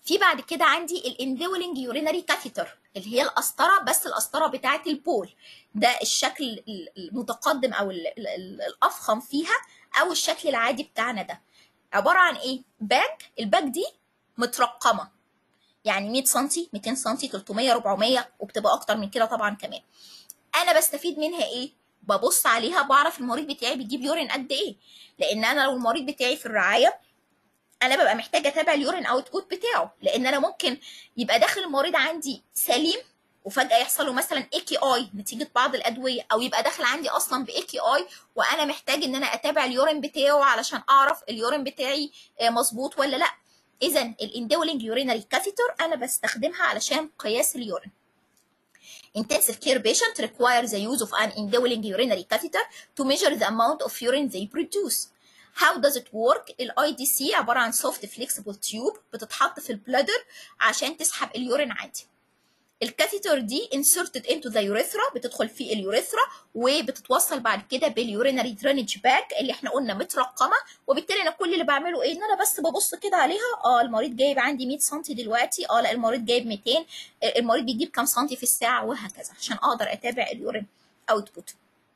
في بعد كده عندي الاندولينج يورينري كاثيتر اللي هي القسطره، بس القسطره بتاعه البول، ده الشكل المتقدم او الافخم فيها، او الشكل العادي بتاعنا ده عباره عن ايه؟ باج. الباج دي مترقمه، يعني مية سنتي ميتين سنتي تلتمية أربعمية، وبتبقى اكتر من كده طبعا كمان. انا بستفيد منها ايه؟ ببص عليها بعرف المريض بتاعي بيجيب يورين قد ايه، لان انا لو المريض بتاعي في الرعايه انا ببقى محتاجه اتابع اليورين اوتبوت بتاعه، لان انا ممكن يبقى داخل المريض عندي سليم وفجاه يحصل له مثلا اي كي اي نتيجه بعض الادويه، او يبقى داخل عندي اصلا باي كي اي وانا محتاج ان انا اتابع اليورين بتاعه علشان اعرف اليورين بتاعي مظبوط ولا لا. اذا الاندولينج يورينري كاثيتر انا بستخدمها علشان قياس اليورين. Intensive care patient require the use of an indwelling urinary catheter to measure the amount of urine they produce. How does it work؟ ال آي دي سي عبارة عن soft flexible tube بتتحط في البلادر عشان تسحب اليورين عادي. الكاثيتر دي inserted into the urethra، بتدخل في اليوريثرا وبتتوصل بعد كده باليورينري درينج باك اللي احنا قلنا مترقمه، وبالتالي انا كل اللي بعمله ايه؟ ان انا بس ببص كده عليها، اه المريض جايب عندي مية سنتي دلوقتي، اه لا المريض جايب ميتين، المريض بيجيب كام سنتي في الساعه، وهكذا عشان اقدر اتابع اليورين اوتبوت.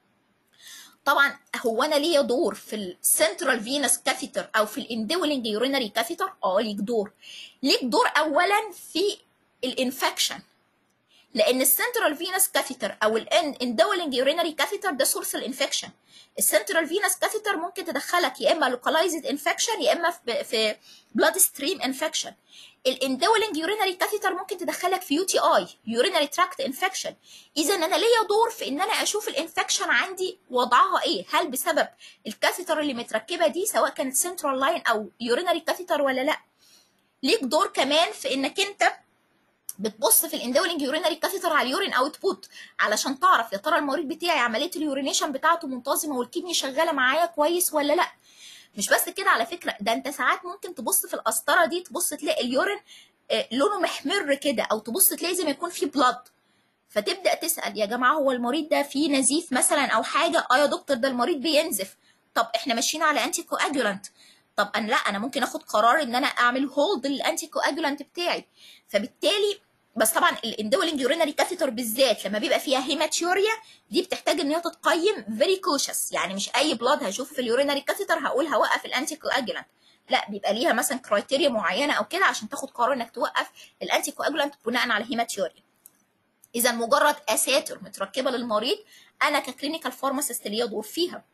طبعا هو انا ليا دور في السنترال فينس كاثيتر او في الاندولينج يورينري كاثيتر؟ اه ليك دور. ليك دور اولا في الانفكشن، لان السنترال فينس كاثيتر او الاندولينج يورينري كاثيتر ده سورس الانفكشن. السنترال فينس كاثيتر ممكن تدخلك يا اما لوكالايزد انفكشن يا اما في في بلاد ستريم انفكشن. الاندولينج يورينري كاثيتر ممكن تدخلك في يو تي اي يورينري تراكت انفكشن. اذا انا ليا دور في ان انا اشوف الانفكشن عندي وضعها ايه، هل بسبب الكاثيتر اللي متركبه دي سواء كانت سنترال لاين او يورينري كاثيتر ولا لا. ليك دور كمان في انك انت بتبص في الاندولينج يورينري كاثيتر على اليورين اوتبوت علشان تعرف يا ترى المريض بتاعي عمليه اليورينيشن بتاعته منتظمه والكدني شغاله معايا كويس ولا لا. مش بس كده على فكره، ده انت ساعات ممكن تبص في القسطره دي تبص تلاقي اليورين لونه محمر كده، او تبص تلاقي زي ما يكون فيه بلاد، فتبدا تسال يا جماعه هو المريض ده فيه نزيف مثلا او حاجه؟ اه يا دكتور ده المريض بينزف. طب احنا ماشيين على انتي كواجولانت، طب انا لا انا ممكن اخد قرار ان انا اعمل هولد للانتي كواجولانت بتاعي. فبالتالي بس طبعا الاندولينج يورينري كاثيتر بالذات لما بيبقى فيها هيماتيوريا دي بتحتاج ان هي تتقيم فيري كوشس، يعني مش اي بلاد هشوفه في اليورينري كاثيتر هقول هوقف الانتي كواجولانت، لا بيبقى ليها مثلا كرايتيريا معينه او كده عشان تاخد قرار انك توقف الانتي كواجولانت بناء على هيماتيوريا. اذا مجرد اساتر متركبه للمريض انا ككلينيكال فارماسيست ليا دور فيها.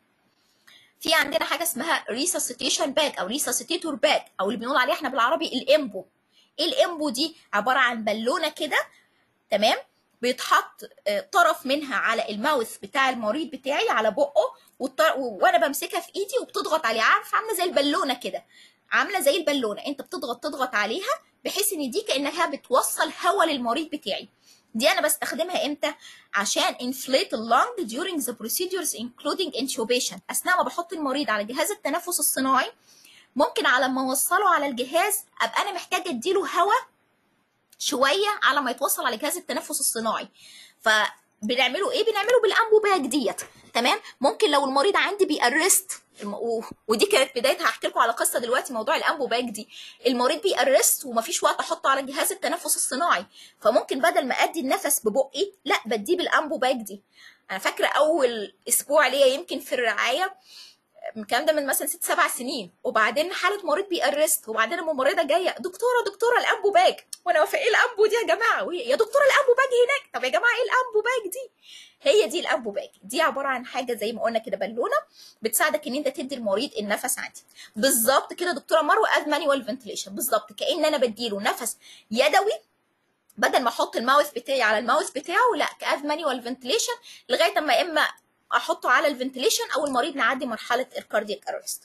في عندنا حاجه اسمها ريساسيتيشن باج او ريساسيتيتور باج، او اللي بنقول عليه احنا بالعربي الامبو. ايه الامبو دي؟ عباره عن بالونه كده، تمام، بيتحط طرف منها على الماوث بتاع المريض بتاعي على بقه، وانا بمسكها في ايدي وبتضغط عليها، عارف عامله زي البالونه كده، عامله زي البالونه انت بتضغط تضغط عليها بحيث ان دي كانها بتوصل هواء للمريض بتاعي. دي انا بستخدمها امتى؟ عشان inflate اللنج during the procedures including intubation، اثناء ما بحط المريض على جهاز التنفس الصناعي ممكن على ما اوصله على الجهاز ابقى انا محتاجه اديله هواء شويه على ما يتوصل على جهاز التنفس الصناعي. فبنعمله ايه؟ بنعمله بالامبو باج ديت، تمام. ممكن لو المريض عندي بيأرست، ودي كانت بدايتها، هحكي لكم على قصه دلوقتي موضوع الامبو باج دي. المريض بيأرست ومفيش وقت احطه على جهاز التنفس الصناعي، فممكن بدل ما ادي النفس ببقي لا بديه بالامبو باج دي. انا فاكره اول اسبوع ليا يمكن في الرعايه، الكلام ده من مثلا ست سبع سنين، وبعدين حاله مريض بيأرست، وبعدين الممرضه جايه دكتوره دكتوره الامبو باج، وانا واقفه ايه الامبو دي يا جماعه؟ يا دكتوره الامبو باج هناك. طب يا جماعه ايه الامبو باج دي؟ هي دي الامبو باج دي، عباره عن حاجه زي ما قلنا كده بالونه بتساعدك ان انت تدي المريض النفس عادي بالظبط كده. دكتوره مروه از مانيوال فنتليشن بالظبط، كأن انا بديله نفس يدوي بدل ما احط الماوث بتاعي على الماوث بتاعه، لا كاز مانيوال فنتليشن لغايه اما اما احطه على الفنتليشن او المريض نعدي مرحله الكاردياك ارست.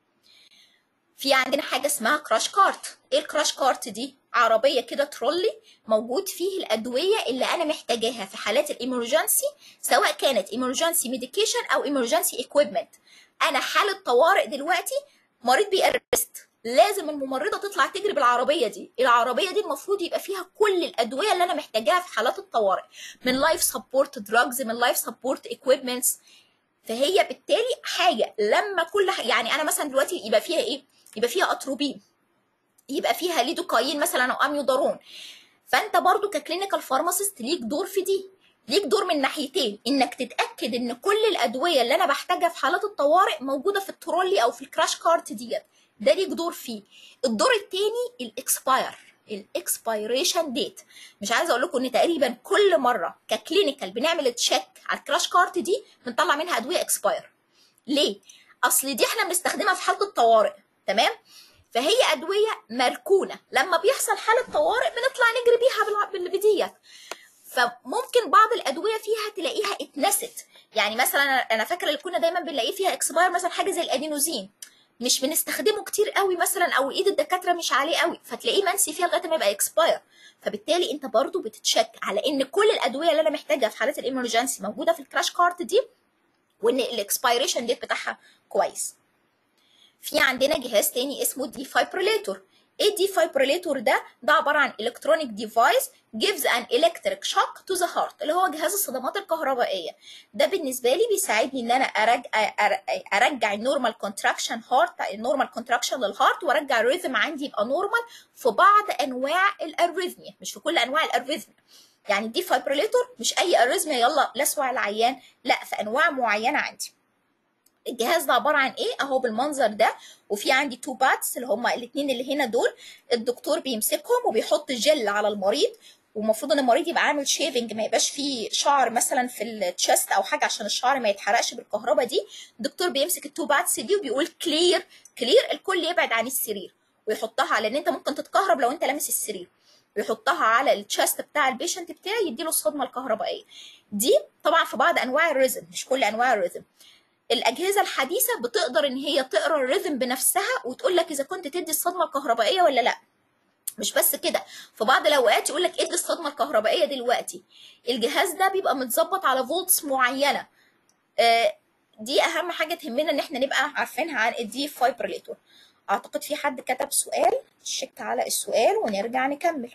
في عندنا حاجه اسمها كراش كارت. ايه الكراش كارت دي؟ عربيه كده ترولي موجود فيه الادويه اللي انا محتاجاها في حالات الامرجنسي، سواء كانت امرجنسي ميديكيشن او امرجنسي ايكويبمنت. انا حاله طوارئ دلوقتي، مريض بيأرست، لازم الممرضه تطلع تجري بالعربيه دي. العربيه دي المفروض يبقى فيها كل الادويه اللي انا محتاجاها في حالات الطوارئ، من لايف سبورت دراجز، من لايف سبورت ايكويبمنتس. فهي بالتالي حاجه لما كل ح... يعني انا مثلا دلوقتي يبقى فيها ايه؟ يبقى فيها اتروبين، يبقى فيها ليدوكاين مثلا او اميودارون. فانت برضو ككلينيكال فارماسيست ليك دور في دي، ليك دور من ناحيتين، انك تتاكد ان كل الادويه اللي انا بحتاجها في حالات الطوارئ موجوده في الترولي او في الكراش كارت ديت، ده ليك دور فيه. الدور الثاني الاكسباير، الاكسبيريشن ديت. مش عايزه اقول لكم ان تقريبا كل مره ككلينيكال بنعمل تشيك على الكراش كارت دي بنطلع منها ادويه اكسباير. ليه؟ اصل دي احنا بنستخدمها في حاله الطوارئ، تمام؟ فهي ادويه مركونه، لما بيحصل حاله طوارئ بنطلع نجري بيها بديت. فممكن بعض الادويه فيها تلاقيها اتنست، يعني مثلا انا فاكره اللي كنا دايما بنلاقيه فيها اكسباير مثلا حاجه زي الادينوزين، مش بنستخدمه كتير قوي مثلا، او ايد الدكاتره مش عليه قوي، فتلاقيه منسي فيها لغايه ما يبقى اكسباير. فبالتالي انت برضو بتتشك على ان كل الادويه اللي انا محتاجها في حالات الامرجنسي موجوده في الكراش كارت دي، وان الاكسبيريشن ديت بتاعها كويس. في عندنا جهاز تاني اسمه الديفايبريليتور. ايه الديفايبريليتور ده؟ ده عباره عن الكترونيك ديفايس gives an electric shock to the heart، اللي هو جهاز الصدمات الكهربائيه. ده بالنسبه لي بيساعدني ان انا ارجع ارجع النورمال كونتراكشن هارت، النورمال كونتراكشن للهارت، وارجع الريذم عندي يبقى نورمال في بعض انواع الاريثميا، مش في كل انواع الاريثميا. يعني الديفايبريليتور مش اي اريثميا يلا لسوع العيان، لا، في انواع معينه عندي. الجهاز ده عباره عن ايه؟ اهو بالمنظر ده، وفي عندي تو باتس اللي هما الاثنين اللي هنا دول، الدكتور بيمسكهم وبيحط جل على المريض، ومفروض ان المريض يبقى عامل شيفنج، ما يبقاش فيه شعر مثلا في التشست او حاجه عشان الشعر ما يتحرقش بالكهرباء دي. الدكتور بيمسك التو باتس دي وبيقول كلير كلير، الكل يبعد عن السرير، ويحطها على ان انت ممكن تتكهرب لو انت لامس السرير، ويحطها على التشست بتاع البيشنت بتاعي يديله الصدمه الكهربائيه دي. طبعا في بعض انواع الريزم، مش كل انواع الريزم. الاجهزه الحديثه بتقدر ان هي تقرا الريذم بنفسها وتقول لك اذا كنت تدي الصدمه الكهربائيه ولا لا. مش بس كده، في بعض الاوقات يقول لك ادي الصدمه الكهربائيه دلوقتي. الجهاز ده بيبقى متظبط على فولتس معينه. آه دي اهم حاجه تهمنا ان احنا نبقى عارفينها عن الديفايبريليتور. اعتقد في حد كتب سؤال، شيك على السؤال ونرجع نكمل.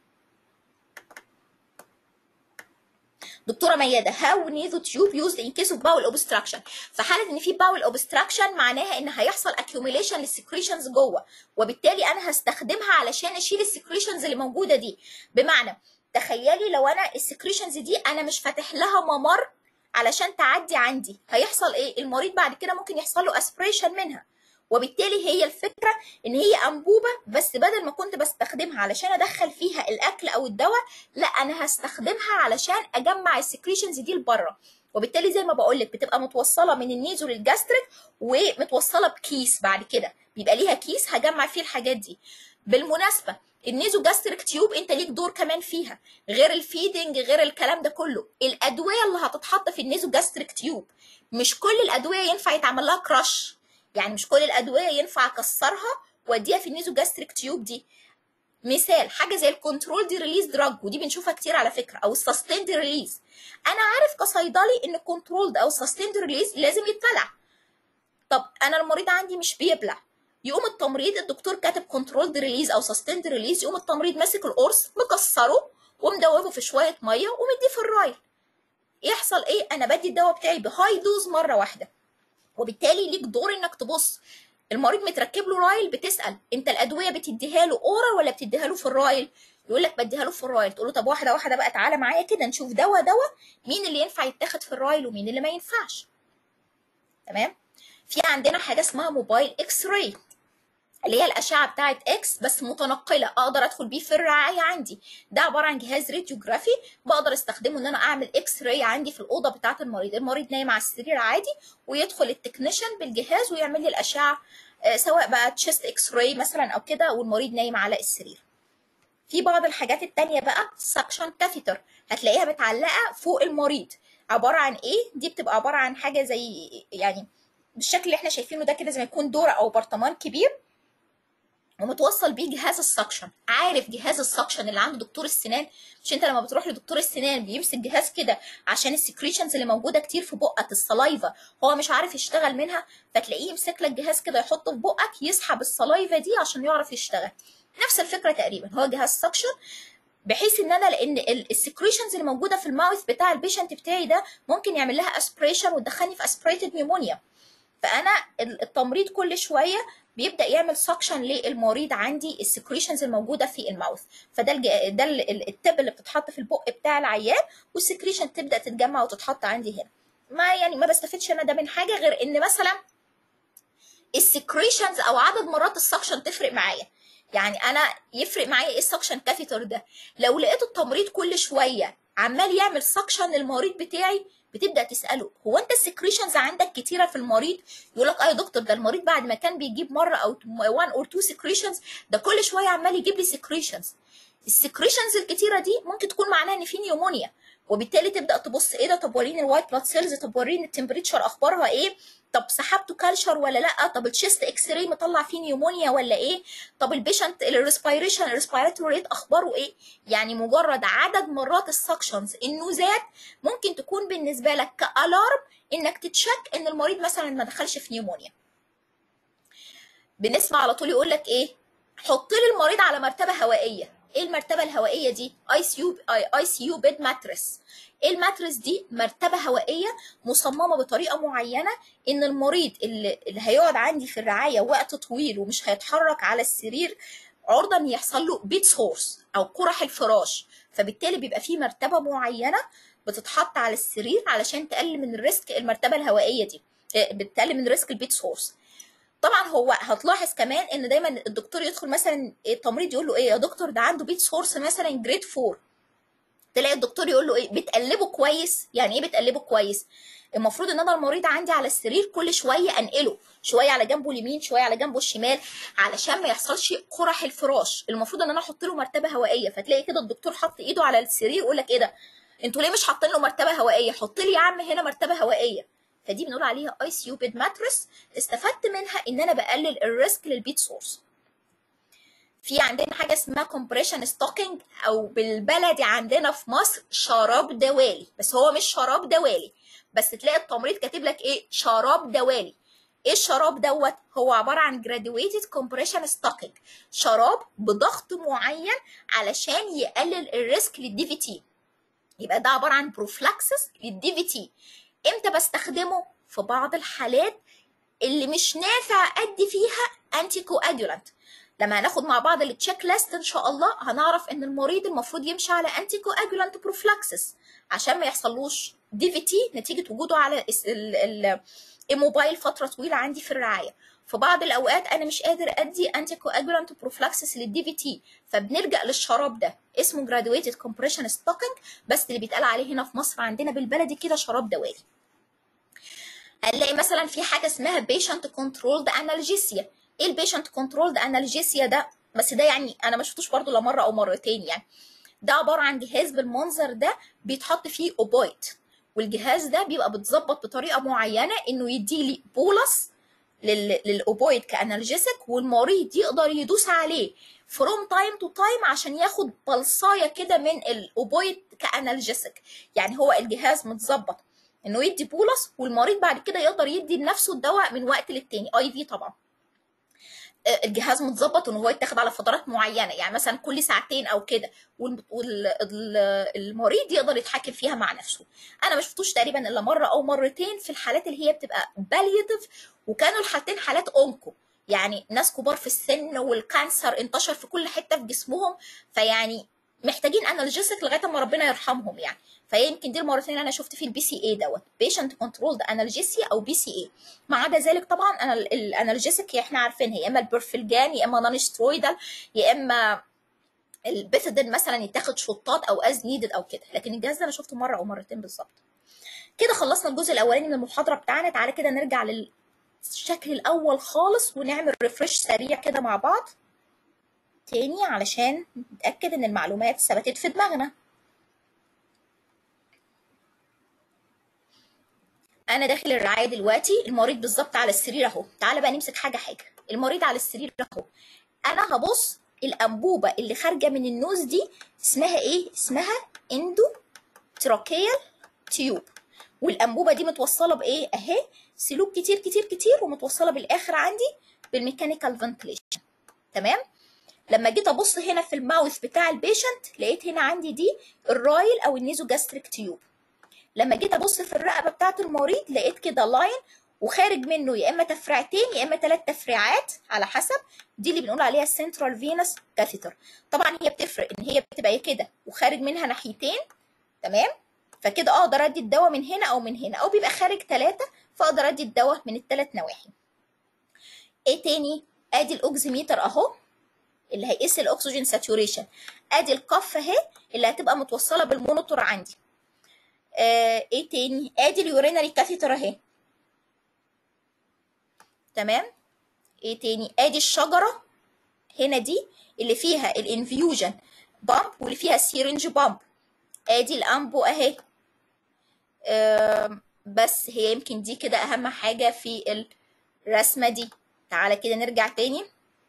دكتوره مياده، how neither tube used in case of bowel obstruction. في حاله ان في bowel obstruction معناها ان هيحصل accumulation للسكريشنز جوه، وبالتالي انا هستخدمها علشان اشيل السكريشنز اللي موجوده دي. بمعنى تخيلي لو انا السكريشنز دي انا مش فاتح لها ممر علشان تعدي عندي، هيحصل ايه؟ المريض بعد كده ممكن يحصل له اسبريشن منها، وبالتالي هي الفكره ان هي انبوبه، بس بدل ما كنت بستخدمها علشان ادخل فيها الاكل او الدواء، لا، انا هستخدمها علشان اجمع السكريشنز دي لبره. وبالتالي زي ما بقول لك بتبقى متوصله من النيزو للجاستريك، ومتوصله بكيس، بعد كده بيبقى ليها كيس هجمع فيه الحاجات دي. بالمناسبه النيزو جاستريك تيوب انت ليك دور كمان فيها، غير الفيدنج غير الكلام ده كله. الادويه اللي هتتحط في النيزو جاستريك تيوب مش كل الادويه ينفع يتعمل لها كراش، يعني مش كل الادويه ينفع اكسرها واديها في النيزو جاستريك تيوب دي. مثال حاجه زي الكنترول دي ريليز دراج، ودي بنشوفها كتير على فكره، او السستيند ريليز. انا عارف كصيدلي ان الكنترول او السستيند ريليز لازم يتبلع. طب انا المريض عندي مش بيبلع، يقوم التمريض الدكتور كاتب كنترول دي ريليز او سستيند ريليز، يقوم التمريض ماسك القرص مكسره ومدوبه في شويه ميه ومديه في الرايل. يحصل ايه؟ انا بدي الدواء بتاعي بهاي دوز مره واحده، وبالتالي ليك دور انك تبص المريض متركب له رايل، بتسال انت الادويه بتديها له اورا ولا بتديها له في الرايل؟ يقول لك بديها له في الرايل. تقول له طب واحده واحده بقى، تعالى معايا كده نشوف دواء دواء مين اللي ينفع يتاخد في الرايل ومين اللي ما ينفعش. تمام؟ في عندنا حاجه اسمها موبايل اكس راي، اللي هي الاشعه بتاعه اكس بس متنقله، اقدر ادخل بيه في الرعايه عندي. ده عباره عن جهاز راديوجرافي بقدر استخدمه ان انا اعمل اكس راي عندي في الاوضه بتاعه المريض. المريض نايم على السرير عادي، ويدخل التكنيشن بالجهاز ويعمل لي الاشعه، سواء بقى تشيست اكس راي مثلا او كده، والمريض نايم على السرير. في بعض الحاجات التانية بقى سكشن كاثيتر، هتلاقيها متعلقه فوق المريض. عباره عن ايه؟ دي بتبقى عباره عن حاجه زي يعني بالشكل اللي احنا شايفينه ده كده، زي ما يكون دورة او برطمان كبير ومتوصل بيه جهاز السكشن. عارف جهاز السكشن اللي عند دكتور السنان؟ مش انت لما بتروح لدكتور السنان بيمسك جهاز كده عشان السكريشنز اللي موجوده كتير في بقك، السلايفا، هو مش عارف يشتغل منها، فتلاقيه يمسك لك جهاز كده يحطه في بقك يسحب السلايفا دي عشان يعرف يشتغل. نفس الفكره تقريبا، هو جهاز سكشن، بحيث ان انا لان السكريشنز اللي موجوده في الماوث بتاع البيشنت بتاعي ده ممكن يعمل لها اسبريشن وتدخلني في اسبريتد نيمونيا. فانا التمريض كل شويه بيبدا يعمل سكشن للمريض عندي السكريشنز الموجوده في الماوث. فده الج... ده التب اللي بتتحط في البق بتاع العيان، والسكريشن تبدا تتجمع وتتحط عندي هنا. ما يعني ما بستفدش انا ده من حاجه غير ان مثلا السكريشنز او عدد مرات السكشن تفرق معايا. يعني انا يفرق معايا ايه السكشن كاثيتر ده؟ لو لقيت التمريض كل شويه عمال يعمل سكشن للمريض بتاعي، بتبدا تساله هو انت السكريشنز عندك كتيره في المريض؟ يقول لك اه يا دكتور، ده المريض بعد ما كان بيجيب مره او واحد اور اتنين سكريشنز، ده كل شويه عمال يجيب لي سكريشنز. السكريشنز الكتيره دي ممكن تكون معناها ان في نيومونيا، وبالتالي تبدا تبص ايه ده، طب وريني الوايت بلاد سيلز، طب وريني التمبريتشر اخبارها ايه، طب سحبته كالشر ولا لا، طب الشيست اكس راي مطلع فيه نيومونيا ولا ايه، طب البيشنت الريسبيريشن الريسبيراتوري ريت اخباره ايه. يعني مجرد عدد مرات السكشنز انه زاد ممكن تكون بالنسبه لك كالارم انك تتشك ان المريض مثلا ما دخلش في نيومونيا. بنسمع على طول يقول لك ايه، حط لي المريض على مرتبه هوائيه. ايه المرتبه الهوائيه دي؟ اي سي يو اي سي يو بيد ماتريس. ايه الماتريس دي؟ مرتبه هوائيه مصممه بطريقه معينه ان المريض اللي, اللي هيقعد عندي في الرعايه وقت طويل ومش هيتحرك على السرير عرضه ان يحصل له بيت سورس او قرح الفراش، فبالتالي بيبقى في مرتبه معينه بتتحط على السرير علشان تقلل من الريسك المرتبه الهوائيه دي، بتقلل من ريسك البيت سورس. طبعا هو هتلاحظ كمان ان دايما الدكتور يدخل مثلا التمريض يقول له ايه يا دكتور ده عنده بيت سورس مثلا جريد فور، تلاقي الدكتور يقول له ايه بتقلبه كويس. يعني ايه بتقلبه كويس؟ المفروض ان انا المريض عندي على السرير كل شويه انقله، شويه على جنبه اليمين شويه على جنبه الشمال علشان ما يحصلش قرح الفراش. المفروض ان انا احط له مرتبه هوائيه، فتلاقي كده الدكتور حط ايده على السرير يقول لك ايه ده انتوا ليه مش حاطين له مرتبه هوائيه؟ حط لي يا عم هنا مرتبه هوائيه. فدي بنقول عليها اي سي يو بيد ماتريس. استفدت منها ان انا بقلل الريسك للبيت سورس. في عندنا حاجه اسمها كومبريشن ستوكينج، او بالبلدي عندنا في مصر شراب دوالي، بس هو مش شراب دوالي، بس تلاقي التمريض كاتب لك ايه شراب دوالي. ايه الشراب دوت؟ هو عباره عن جراديويتد كومبريشن ستوكينج، شراب بضغط معين علشان يقلل الريسك للدي في تي. يبقى ده عباره عن بروفلاكسس للدي في تي. امتى بستخدمه؟ في بعض الحالات اللي مش نافع ادي فيها انتي كواجولانت. لما هناخد مع بعض التشيك ليست ان شاء الله هنعرف ان المريض المفروض يمشي على انتي كواجولانت بروفلاكسس عشان ما يحصلوش دي في تي نتيجه وجوده على الموبايل فتره طويله عندي في الرعايه. في بعض الاوقات انا مش قادر ادي انتي كواجولانت بروفلاكسس للدي في تي، فبنلجا للشراب ده اسمه جراديويتد كومبريشن ستوكينج، بس اللي بيتقال عليه هنا في مصر عندنا بالبلدي كده شراب دوالي. هنلاقي مثلا في حاجه اسمها بيشنت كنترولد انالجيسيا. ايه البيشنت كنترولد انالجيسيا ده؟ بس ده يعني انا ما شفتوش برضو لا مره او مرتين. يعني ده عباره عن جهاز بالمنظر ده بيتحط فيه اوبويد، والجهاز ده بيبقى بتظبط بطريقه معينه انه يديلي بولس للاوبويد كانالجيسك، والمريض يقدر يدوس عليه فروم تايم تو تايم عشان ياخد بلصايه كده من الاوبويد كانالجيسك. يعني هو الجهاز متظبط انه يدي بولس، والمريض بعد كده يقدر يدي لنفسه الدواء من وقت للتاني اي في. طبعا الجهاز متظبط ان هو يتاخد على فترات معينه، يعني مثلا كل ساعتين او كده، والمريض يقدر يتحكم فيها مع نفسه. انا ما شفتوش تقريبا الا مره او مرتين في الحالات اللي هي بتبقى باليتيف، وكانوا الحالتين حالات اونكو، يعني ناس كبار في السن والكانسر انتشر في كل حته في جسمهم، فيعني محتاجين انالجيسك لغايه ما ربنا يرحمهم يعني. فيمكن دي المرتين اللي انا شفت فيه البي سي اي دوت بيشنت كنترولد انالجيسيا او بي سي اي. ما عدا ذلك طبعا انا الانالجيسك احنا عارفينها يا اما البرفلجان يا اما نون سترويدال يا اما البيثيدين مثلا يتاخد شطات او از نيدد او كده، لكن الجهاز ده انا شفته مره او مرتين بالظبط. كده خلصنا الجزء الاولاني من المحاضره بتاعنا. تعالى كده نرجع للشكل الاول خالص ونعمل ريفرش سريع كده مع بعض تاني علشان نتاكد ان المعلومات ثبتت في دماغنا. انا داخل الرعايه دلوقتي، المريض بالظبط على السرير اهو. تعالى بقى نمسك حاجه حاجه. المريض على السرير اهو، انا هبص الانبوبه اللي خارجه من النوز دي اسمها ايه؟ اسمها اندو تراكيال تيوب، والانبوبه دي متوصله بايه اهي؟ سلوك كتير كتير كتير، ومتوصله بالاخر عندي بالميكانيكال فنتليشن. تمام. لما جيت ابص هنا في الماوث بتاع البيشنت لقيت هنا عندي دي الرايل او النيزو جاستريك تيوب. لما جيت ابص في الرقبه بتاعت المريض لقيت كده لاين وخارج منه يا اما تفريعتين يا اما ثلاث تفريعات على حسب. دي اللي بنقول عليها السنترال فينس كاثيتر. طبعا هي بتفرق ان هي بتبقى كده وخارج منها ناحيتين، تمام؟ فكده اقدر ادي الدواء من هنا او من هنا، او بيبقى خارج ثلاثه فاقدر ادي الدواء من الثلاث نواحي. ايه تاني؟ ادي الاوكسيميتر اهو اللي هيقيس الاكسجين ساتوريشن. ادي القف اهي اللي هتبقى متوصله بالمونيتور عندي. آه ايه تاني؟ ادي اليورينري كاثيتر اهي، تمام؟ ايه تاني؟ ادي الشجره هنا دي اللي فيها الانفيوجن بامب واللي فيها السيرنج بامب. ادي الامبو اهي. آه بس هي يمكن دي كده اهم حاجه في الرسمه دي. تعالى كده نرجع تاني.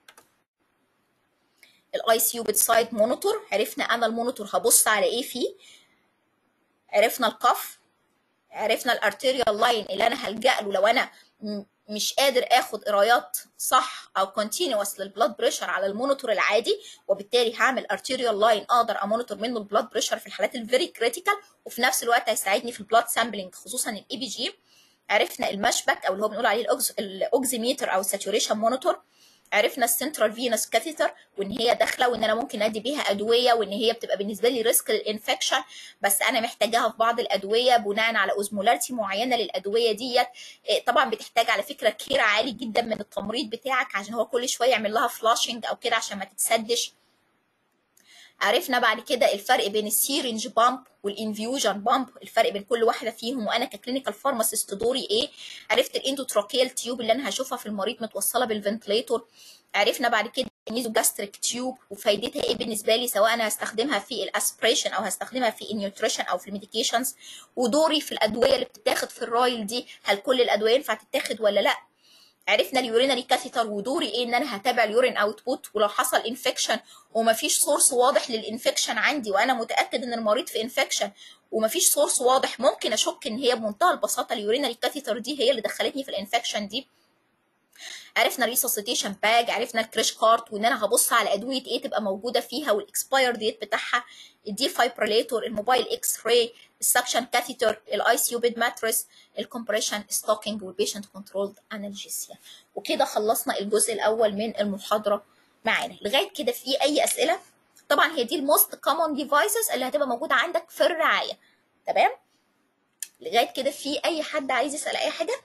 الاي سي يو بتسايد مونيتور، عرفنا انا المونيتور هبص على ايه فيه، عرفنا القف، عرفنا الارتيريال لاين اللي انا هلجأ له لو انا مش قادر اخد قرايات صح او كونتينوس للبلاد بريشر على المونيتور العادي، وبالتالي هعمل ارتيريال لاين اقدر امونيتور منه البلاد بريشر في الحالات الفيري كريتيكال، وفي نفس الوقت هيساعدني في البلاد سامبلنج خصوصا الاي بي جي. عرفنا المشبك او اللي هو بنقول عليه الاوكسيميتر او الساتوريشن مونيتور. عرفنا السنترال فينس كاثيتر وان هي داخله وان انا ممكن ادي بيها ادويه وان هي بتبقى بالنسبه لي ريسك للانفكشن، بس انا محتاجاها في بعض الادويه بناء على اوزمولاريتي معينه للادويه ديت. طبعا بتحتاج على فكره كير عالي جدا من التمريض بتاعك عشان هو كل شويه يعمل لها فلاشنج او كده عشان ما تتسدش. عرفنا بعد كده الفرق بين السيرنج بامب والانفيوجن بامب، الفرق بين كل واحده فيهم وانا ككلينيكال فارماسيست دوري ايه. عرفت الاندوتراكيال تيوب اللي انا هشوفها في المريض متوصله بالفنتليتور. عرفنا بعد كده النيزوجاستريك تيوب وفايدتها ايه بالنسبه لي سواء انا هستخدمها في الاسبريشن او هستخدمها في النيوتريشن او في الميديكيشنز، ودوري في الادويه اللي بتتاخد في الرايل دي، هل كل الادويه ينفع تتاخد ولا لا. عرفنا اليورينري كاثيتر ودوري ايه ان انا هتابع اليورين اوتبوت، ولو حصل انفكشن ومفيش سورس واضح للانفكشن عندي وانا متاكد ان المريض في انفكشن ومفيش سورس واضح، ممكن اشك ان هي بمنتهى البساطه اليورينري كاثيتر دي هي اللي دخلتني في الانفكشن دي. عرفنا الريسوسيتيشن باج، عرفنا الكريش كارت وان انا هبص على ادويه ايه تبقى موجوده فيها والاكسباير ديت بتاعها، الدي فايبريليتور، الموبايل اكس راي، السكشن كاثيتر، الاي سي يو بيد ماتريس، الكومبريشن ستوكينج والبيشنت كنترولد انالجيسيا. وكده خلصنا الجزء الاول من المحاضره معانا. لغايه كده في اي اسئله؟ طبعا هي دي الموست كومن ديفايسز اللي هتبقى موجوده عندك في الرعايه، تمام؟ لغايه كده في اي حد عايز يسال اي حاجه؟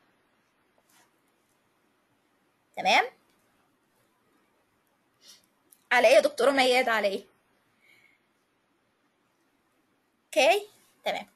تمام؟ على ايه يا دكتوره مياد؟ على ايه؟ اوكي، تمام.